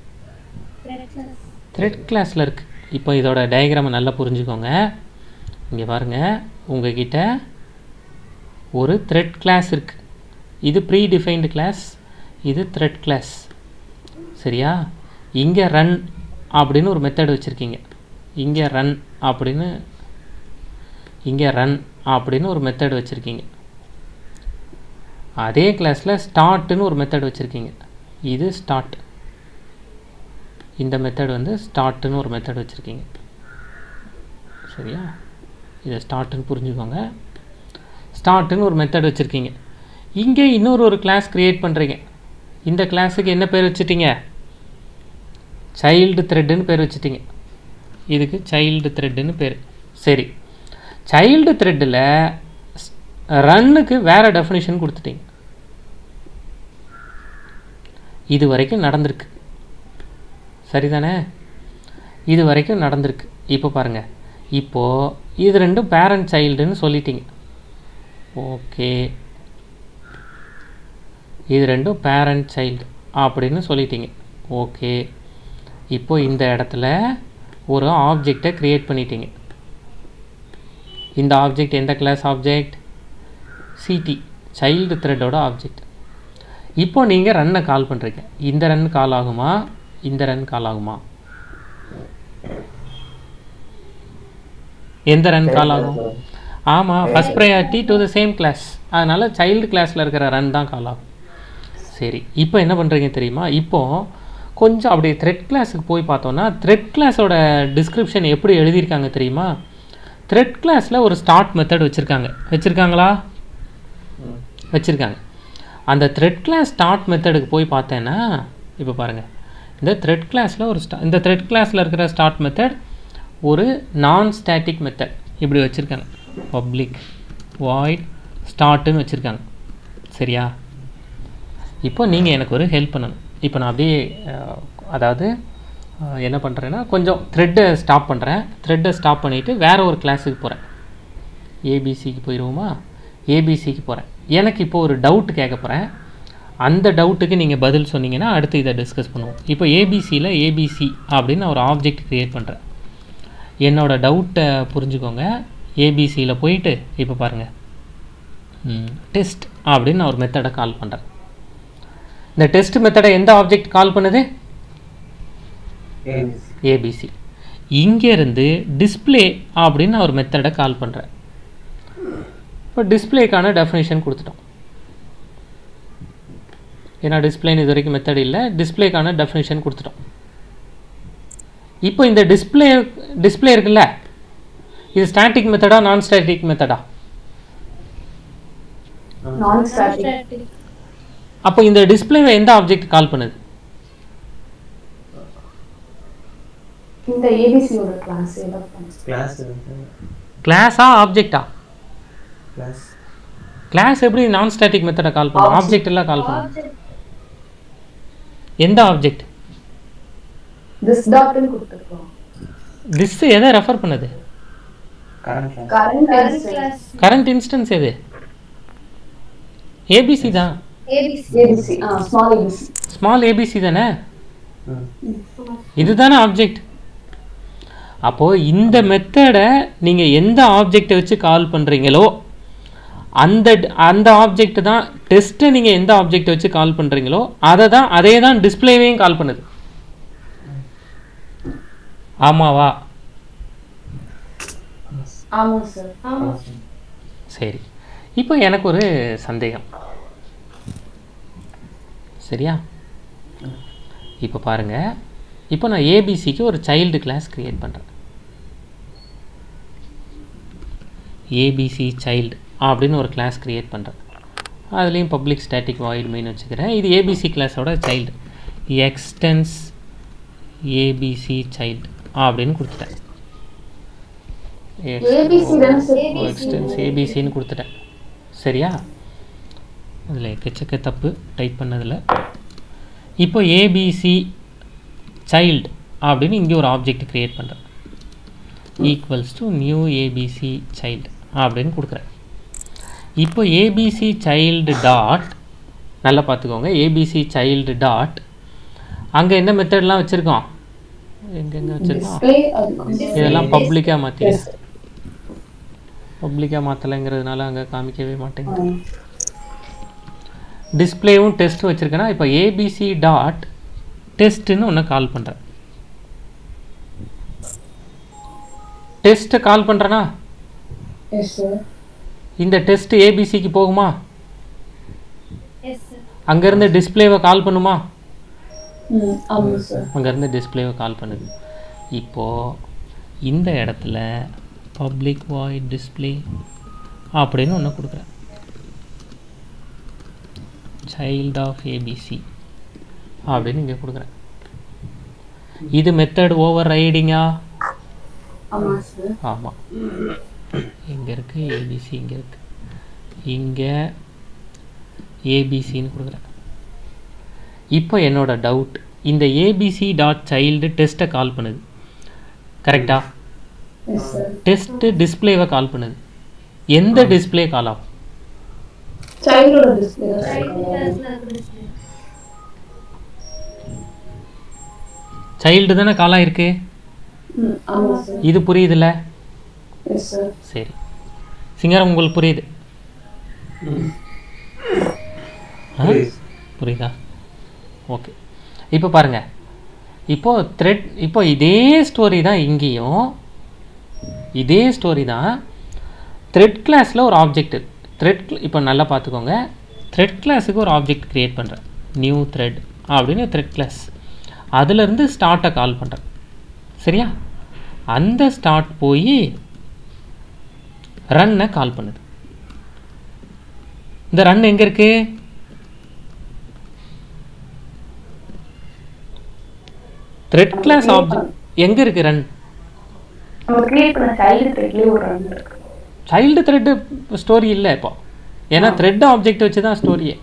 த்ரெட் கிளாஸில் இருக்குது. இப்போ இதோட டயக்ராமை நல்லா புரிஞ்சுக்கோங்க. இங்கே பாருங்கள், உங்ககிட்ட ஒரு த்ரெட் கிளாஸ் இருக்குது. இது ப்ரீ டிஃபைன்டு கிளாஸ், இது த்ரெட் கிளாஸ். சரியா? இங்கே ரன் அப்படின்னு ஒரு மெத்தட் வச்சுருக்கீங்க. இங்கே ரன் அப்படின்னு இங்கே ரன் அப்படின்னு ஒரு மெத்தட் வச்சுருக்கீங்க. அதே கிளாஸில் ஸ்டார்ட்னு ஒரு மெத்தட் வச்சுருக்கீங்க. இது ஸ்டார்ட். இந்த மெத்தட் வந்து ஸ்டார்ட்னு ஒரு மெத்தட் வச்சுருக்கீங்க. சரியா? இதை ஸ்டார்ட்னு புரிஞ்சுக்கோங்க. ஸ்டார்ட்னு ஒரு மெத்தட் வச்சுருக்கீங்க. இங்கே இன்னொரு ஒரு கிளாஸ் க்ரியேட் பண்ணுறீங்க. இந்த கிளாஸுக்கு என்ன பேர் வச்சுட்டீங்க? சைல்டு த்ரெட்டுன்னு பேர் வச்சுட்டீங்க. இதுக்கு சைல்டு த்ரெட்டுன்னு பேர். சரி, சைல்டு த்ரெட்டில் ரன்னுக்கு வேறு டெஃபினிஷன் கொடுத்துட்டீங்க. இது வரைக்கும் நடந்திருக்கு. சரிதானே? இது வரைக்கும் நடந்திருக்கு. இப்போ பாருங்கள், இப்போது இது ரெண்டும் பேரண்ட் சைல்டுன்னு சொல்லிட்டீங்க. ஓகே, இது ரெண்டும் பேரண்ட் சைல்டு அப்படின்னு சொல்லிட்டீங்க. ஓகே, இப்போ இந்த இடத்துல ஒரு ஆப்ஜெக்டை க்ரியேட் பண்ணிட்டீங்க. இந்த ஆப்ஜெக்ட் எந்த கிளாஸ் ஆப்ஜெக்ட்? சிடி, சைல்டு த்ரெட்டோட ஆப்ஜெக்ட். இப்போ நீங்கள் ரன்னை கால் பண்ணுறீங்க. இந்த ரன் கால் ஆகுமா? இந்த ரன் கால் ஆகுமா? எந்த ரன் கால் ஆகும்? ஆமாம், first priority to the same class. அதனால் சைல்டு கிளாஸில் இருக்கிற ரன் தான் கால் ஆகும். சரி, இப்போ என்ன பண்ணுறீங்க தெரியுமா? இப்போது கொஞ்சம் அப்படியே த்ரெட் கிளாஸுக்கு போய் பார்த்தோன்னா, த்ரெட் கிளாஸோட டிஸ்கிரிப்ஷன் எப்படி எழுதியிருக்காங்க தெரியுமா? த்ரெட் கிளாஸில் ஒரு ஸ்டார்ட் மெத்தட் வச்சுருக்காங்க. வச்சுருக்காங்களா? வச்சுருக்காங்க. அந்த த்ரெட் கிளாஸ் ஸ்டார்ட் மெத்தடுக்கு போய் பார்த்தேன்னா, இப்போ பாருங்கள், இந்த த்ரெட் கிளாஸில் ஒரு ஸ்டா இந்த த்ரெட் கிளாஸில் இருக்கிற ஸ்டார்ட் மெத்தட் ஒரு நான் ஸ்டாட்டிக் மெத்தட் இப்படி வச்சுருக்காங்க. பப்ளிக் வாய்ட் ஸ்டார்ட்டுன்னு வச்சுருக்காங்க. சரியா? இப்போ நீங்கள் எனக்கு ஒரு ஹெல்ப் பண்ணணும். இப்போ நான் அப்படியே அதாவது என்ன பண்ணுறேன்னா, கொஞ்சம் த்ரெட்டை ஸ்டாப் பண்ணுறேன். த்ரெட்டை ஸ்டாப் பண்ணிவிட்டு வேறு ஒரு கிளாஸுக்கு போகிறேன். ஏபிசிக்கு போயிடுவோமா? ஏபிசிக்கு போகிறேன். எனக்கு இப்போ ஒரு டவுட் கேட்க போகிறேன். அந்த டவுட்டுக்கு நீங்கள் பதில் சொன்னீங்கன்னா அடுத்து இதை டிஸ்கஸ் பண்ணுவோம். இப்போ ஏபிசியில் ஏபிசி அப்படின்னு ஒரு ஆப்ஜெக்ட் க்ரியேட் பண்ணுறேன். என்னோடய டவுட்டை புரிஞ்சுக்கோங்க. ஏபிசியில் போயிட்டு இப்போ பாருங்கள், டெஸ்ட் அப்படின்னு நான் ஒரு மெத்தடை கால் பண்ணுறேன். இந்த டெஸ்ட் மெத்தடை எந்த ஆப்ஜெக்ட் கால் பண்ணுது? ஏபிசி. இங்கேருந்து டிஸ்பிளே அப்படின்னு நான் ஒரு மெத்தடை கால் பண்ணுறேன். இப்போ டிஸ்பிளேக்கான டெஃபினேஷன் கொடுத்துட்டோம். ஏன்னா டிஸ்பிளேன்னு இது வரைக்கும் மெத்தட் இல்லை, டிஸ்பிளேக்கான டெஃபினேஷன் கொடுத்துட்டோம். இப்போ இந்த டிஸ்பிளே டிஸ்பிளே இருக்குல்ல, இது ஸ்டாட்டிக் மெத்தடா நான் ஸ்டாட்டிக் மெத்தடா? நான் ஸ்டாட்டிக். அப்போ இந்த டிஸ்பிளேவை எந்த ஆப்ஜெக்ட் கால் பண்ணுது? இந்த ஏபிசியோட கிளாஸ் கிளாஸ் கிளாஸா ஆப்ஜெக்டா? கிளாஸ். கிளாஸ் எப்படி நான் ஸ்டாட்டிக் மெத்தடை கால் பண்ணும்? ஆப்ஜெக்ட் எல்லாம் கால் பண்ணும். எந்த ஆப்ஜெக்ட்? திஸ் டாட்னு கொடுத்திருக்கோம். திஸ் எதை ரெஃபர் பண்ணுது? Current class. கரண்ட் இன்ஸ்டன்ஸ் எது? ஏபிசி தான். ABC ABC ah small ABC. Small ABC தானே? இதுதானே ஆப்ஜெக்ட். அப்போது இந்த மெத்தடை நீங்கள் எந்த ஆப்ஜெக்டை வச்சு கால் பண்ணுறீங்களோ அந்த அந்த ஆப்ஜெக்ட் தான் டெஸ்ட்டை நீங்கள் எந்த ஆப்ஜெக்டை வச்சு கால் பண்ணுறீங்களோ அதை தான் அதே தான் டிஸ்பிளேவையும் கால் பண்ணுது. ஆமாவா? ஆமாம் சார். ஆமாம். சரி, இப்போ எனக்கு ஒரு சந்தேகம். சரியா? இப்போ பாருங்கள், இப்போ நான் ஏபிசிக்கு ஒரு சைல்டு கிளாஸ் க்ரியேட் பண்ணுறேன். ஏபிசி சைல்டு அப்படின்னு ஒரு கிளாஸ் க்ரியேட் பண்ணுறேன். அதுலேயும் பப்ளிக் ஸ்டாட்டிக் வாய்ட் மெயின் வச்சுக்கிறேன். இது ஏபிசி கிளாஸோட சைல்டு. எக்ஸ்டென்ஸ் ஏபிசி சைல்டு அப்படின்னு கொடுத்துட்டேன். எக்ஸ்டென்ஸ் ஏபிசின்னு கொடுத்துட்டேன். சரியா? அதில் எக்கச்சக்க தப்பு டைப் பண்ணதில். இப்போ ஏபிசி சைல்டு அப்படின்னு இங்கே ஒரு ஆப்ஜெக்ட் க்ரியேட் பண்ணுறேன். Equals to new ABC child அப்படின்னு கொடுக்குறேன். இப்போ ஏபிசி சைல்டு டாட், நல்லா பார்த்துக்கோங்க, ஏபிசி சைல்டு டாட் அங்கே என்ன மெத்தட்லாம் வச்சுருக்கோம், எங்கெங்கே வச்சுருக்கோம், இதெல்லாம் பப்ளிக்காக மாற்றிடுறேன். பப்ளிக்காக மாற்றலைங்கிறதுனால அங்கே காமிக்கவே மாட்டேங்குது. டிஸ்பிளேவும் டெஸ்ட் வச்சுருக்கேன்னா இப்போ ஏபிசி டாட் டெஸ்ட்டுன்னு ஒன்று கால் பண்ணுறேன். டெஸ்ட்டை கால் பண்ணுறேன்னா இந்த டெஸ்ட் ஏபிசிக்கு போகுமா? அங்கேருந்து டிஸ்பிளேவை கால் பண்ணுமா? அங்கேருந்து டிஸ்பிளேவை கால் பண்ணுது. இப்போது இந்த இடத்துல பப்ளிக் வாய்ட் டிஸ்பிளே அப்படின்னு ஒன்று கொடுக்குறேன். சைல்ட் ஆஃப் ஏபிசி அப்படின்னு இங்கே கொடுக்குறேன். இது மெத்தட் ஓவர் ரைடிங்கா? ஆமாம். இங்கே இருக்குது ஏபிசி, இங்கே இருக்குது, இங்கே ஏபிசின்னு கொடுக்குறேன். இப்போ என்னோட டவுட், இந்த ஏபிசி டாட் சைல்டு டெஸ்ட்டை கால் பண்ணுது, கரெக்டா? டெஸ்ட்டு டிஸ்பிளேவை கால் பண்ணுது. எந்த டிஸ்பிளே கால் ஆகும்? சைல்டு தானே காலாக இருக்கு. இது புரியுதுல்ல? சரி, சிங்காரம் உங்களுக்கு புரியுது? புரியுதா? ஓகே. இப்போ பாருங்க, இப்போ த்ரெட், இப்போ இதே ஸ்டோரி தான் இங்கேயும், இதே ஸ்டோரி தான். த்ரெட் கிளாஸில் ஒரு ஆப்ஜெக்ட், த்ரெட், இப்போ நல்லா பார்த்துக்கோங்க, த்ரெட் கிளாஸுக்கு ஒரு ஆப்ஜெக்ட் க்ரியேட் பண்ணுறேன், நியூ த்ரெட் அப்படின்னு த்ரெட் கிளாஸ். அதுலேருந்து ஸ்டார்ட்டை கால் பண்ணுறேன். சரியா? அந்த ஸ்டார்ட் போய் ரன்னை கால் பண்ணுது. இந்த ரன் எங்கே இருக்கு? த்ரெட் கிளாஸ் ஆப்ஜெக்ட் எங்கே இருக்கு? ரன் சைல்டு த்ரெட் ஸ்டோரி இல்லை இப்போ, ஏன்னா த்ரெட் ஆப்ஜெக்ட் வச்சு தான் ஸ்டோரியே.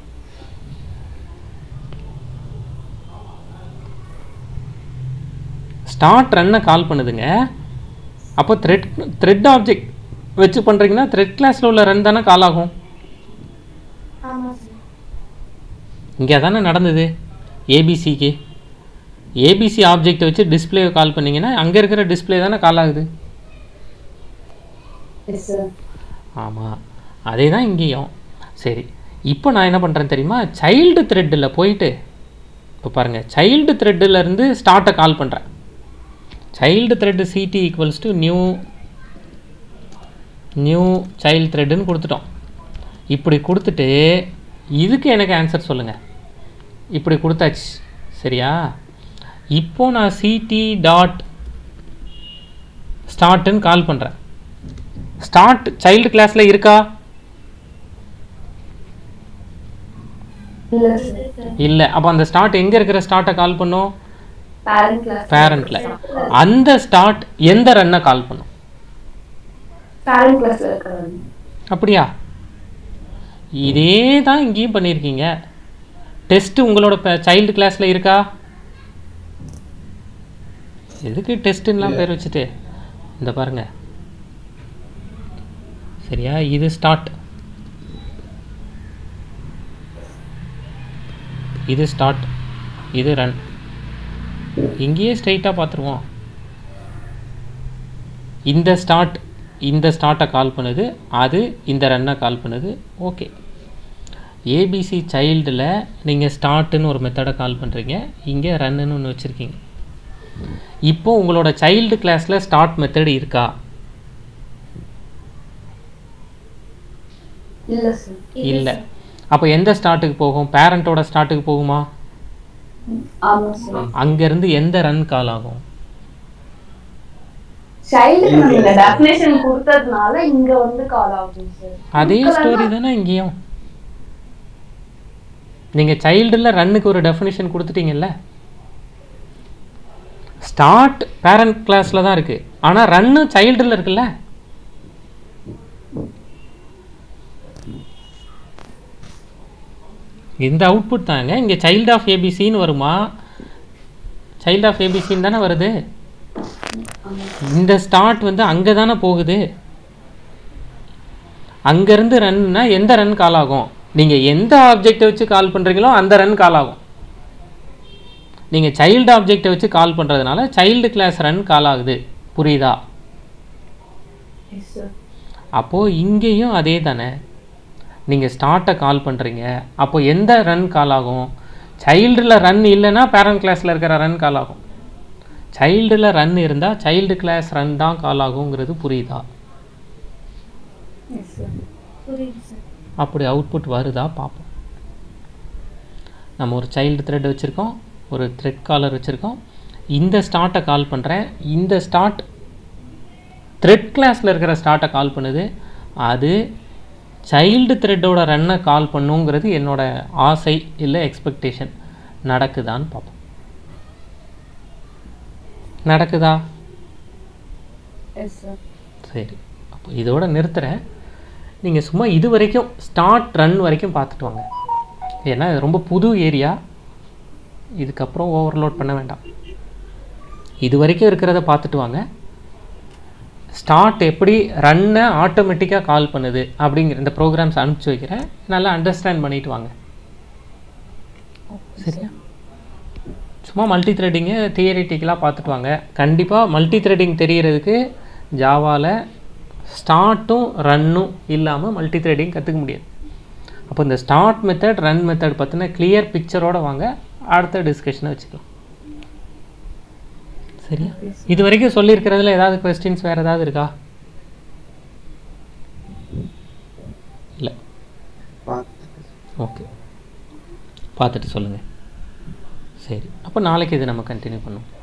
ஸ்டார்ட் ரன்னை கால் பண்ணுதுங்க. அப்போ த்ரெட் த்ரெட் ஆப்ஜெக்ட் வச்சு பண்ணுறீங்கன்னா த்ரெட் கிளாஸில் உள்ள ரன் தானே கால் ஆகும். இங்கே தானே நடந்தது ஏபிசிக்கு. ஏபிசி ஆப்ஜெக்ட் வச்சு டிஸ்பிளே கால் பண்ணிங்கன்னா அங்கே இருக்கிற டிஸ்பிளே தானே கால் ஆகுது. ஆமாம், அதே தான் இங்கேயும். சரி, இப்போ நான் என்ன பண்ணுறேன் தெரியுமா? சைல்டு த்ரெட்டில் போயிட்டு, இப்போ பாருங்கள், சைல்டு த்ரெட்டிலேருந்து ஸ்டார்ட்டை கால் பண்ணுறேன். Child thread CD equals to new new child த்ரெட்டுன்னு கொடுத்துட்டோம். இப்படி கொடுத்துட்டு இதுக்கு எனக்கு ஆன்சர் சொல்லுங்கள். இப்படி கொடுத்தாச்சு, சரியா? இப்போ நான் சிடி டாட் ஸ்டார்ட்னு கால் பண்ணுறேன். ஸ்டார்ட் சைல்டு கிளாஸில் இருக்கா? இல்லை. அப்போ அந்த ஸ்டார்ட் எங்கே இருக்கிற ஸ்டார்ட்டை கால் பண்ணும்? பேரண்ட்ல. அந்த ஸ்டார்ட் எந்த ரன்னை கால் பண்ணும்? அப்படியா? இதே தான் இங்கேயும் பண்ணியிருக்கீங்க. டெஸ்ட் உங்களோட சைல்டு கிளாஸில் இருக்கா? எதுக்கு டெஸ்ட்டுலாம் பேர் வச்சுட்டு? இந்த பாருங்க, சரியா? இது ஸ்டார்ட், இது ஸ்டார்ட், இது ரன். இங்கேயே ஸ்ட்ரைட்டாக பார்த்துருவோம். இந்த ஸ்டார்ட் இந்த ஸ்டார்ட்டை கால் பண்ணுது, அது இந்த ரன்னை கால் பண்ணுது. ஓகே. ஏபிசி சைல்டில் நீங்கள் ஸ்டார்ட்டுன்னு ஒரு மெத்தடை கால் பண்ணுறீங்க, இங்கே ரன்னுன்னு ஒன்று வச்சுருக்கீங்க. இப்போது உங்களோட சைல்டு கிளாஸில் ஸ்டார்ட் மெத்தட் இருக்கா? இல்ல சார். இல்லை. அப்போ எந்த ஸ்டார்ட்டுக்கு போகும்? பேரண்ட்டோட ஸ்டார்ட்டுக்கு போகுமா? ஆமா சார். அங்கேருந்து எந்த ரன் கால் ஆகும்? சைல்டுக்கு நம்ம இந்த டெஃபினேஷன் கொடுத்ததுனால இங்க வந்து கால் ஆகும் சார். அதே ஸ்டோரி தானே இங்கேயும். நீங்கள் சைல்டில் ரன்னுக்கு ஒரு டெஃபினேஷன் கொடுத்துட்டீங்கல்ல. ஸ்டார்ட் பேரண்ட் கிளாஸில் தான் இருக்குது, ஆனால் ரன்னு சைல்டில் இருக்குல்ல. இந்த அவுட்புட் தாங்க இங்கே சைல்டு ஆஃப் ஏபிசின்னு வருமா? சைல்டு ஆஃப் ஏபிசின்னு தானே வருது. இந்த ஸ்டார்ட் வந்து அங்கே தானே போகுது. அங்கேருந்து ரன்னா எந்த ரன் கால் ஆகும்? நீங்கள் எந்த ஆப்ஜெக்டை வச்சு கால் பண்ணுறீங்களோ அந்த ரன் கால் ஆகும். நீங்கள் சைல்டு ஆப்ஜெக்டை வச்சு கால் பண்ணுறதுனால சைல்டு கிளாஸ் ரன் கால் ஆகுது. புரியுதா? அப்போது இங்கேயும் அதே தானே. நீங்கள் ஸ்டார்ட்டை கால் பண்ணுறீங்க, அப்போது எந்த ரன் கால் ஆகும்? சைல்டில் ரன் இல்லைன்னா பேரண்ட் கிளாஸில் இருக்கிற ரன் கால் ஆகும். சைல்டில் ரன் இருந்தால் சைல்டு கிளாஸ் ரன் தான் கால் ஆகுங்கிறது புரியுதா? அப்படி அவுட்புட் வருதா பார்ப்போம். நம்ம ஒரு சைல்டு த்ரெட் வச்சுருக்கோம், ஒரு த்ரெட் காலர் வச்சுருக்கோம். இந்த ஸ்டார்ட்டை கால் பண்ணுறேன். இந்த ஸ்டார்ட் த்ரெட் கிளாஸில் இருக்கிற ஸ்டார்ட்டை கால் பண்ணுது. அது சைல்டு த்ரெட்டோட ரன்னை கால் பண்ணுங்கிறது என்னோட ஆசை இல்லை எக்ஸ்பெக்டேஷன். நடக்குதான்னு பார்ப்போம். நடக்குதா? சரி, அப்போ இதோட நிறுத்துகிறேன். நீங்கள் சும்மா இது வரைக்கும் ஸ்டார்ட் ரன் வரைக்கும் பார்த்துட்டு வாங்க. ஏன்னா இது ரொம்ப புது ஏரியா, இதுக்கப்புறம் ஓவர்லோட் பண்ண வேண்டாம். இது வரைக்கும் இருக்கிறத பார்த்துட்டு வாங்க. ஸ்டார்ட் எப்படி ரன்னை ஆட்டோமேட்டிக்காக கால் பண்ணுது அப்படிங்கிற இந்த ப்ரோக்ராம்ஸ் அனுப்பிச்சி வைக்கிறேன். நல்லா அண்டர்ஸ்டாண்ட் பண்ணிட்டு வாங்க. சரியா? சும்மா மல்டி த்ரெட்டிங்கை தியரிட்டிக்கலாக பார்த்துட்டு வாங்க. கண்டிப்பாக மல்டி த்ரெட்டிங் தெரிகிறதுக்கு ஜாவாவில் ஸ்டார்ட்டும் ரன்னும் இல்லாமல் மல்டி த்ரெட்டிங் கற்றுக்க முடியாது. அப்போ இந்த ஸ்டார்ட் மெத்தட் ரன் மெத்தட் பற்றின கிளியர் பிக்சரோடு வாங்க. அடுத்த டிஸ்கஷனை வச்சுக்கலாம். சரியா? இது வரைக்கும் சொல்லியிருக்கிறதுல ஏதாவது கொஸ்டின்ஸ் வேறு ஏதாவது இருக்கா? இல்லை. ஓகே, பார்த்துட்டு சொல்லுங்கள். சரி, அப்போ நாளைக்கு இதை நம்ம கண்டினியூ பண்ணுவோம்.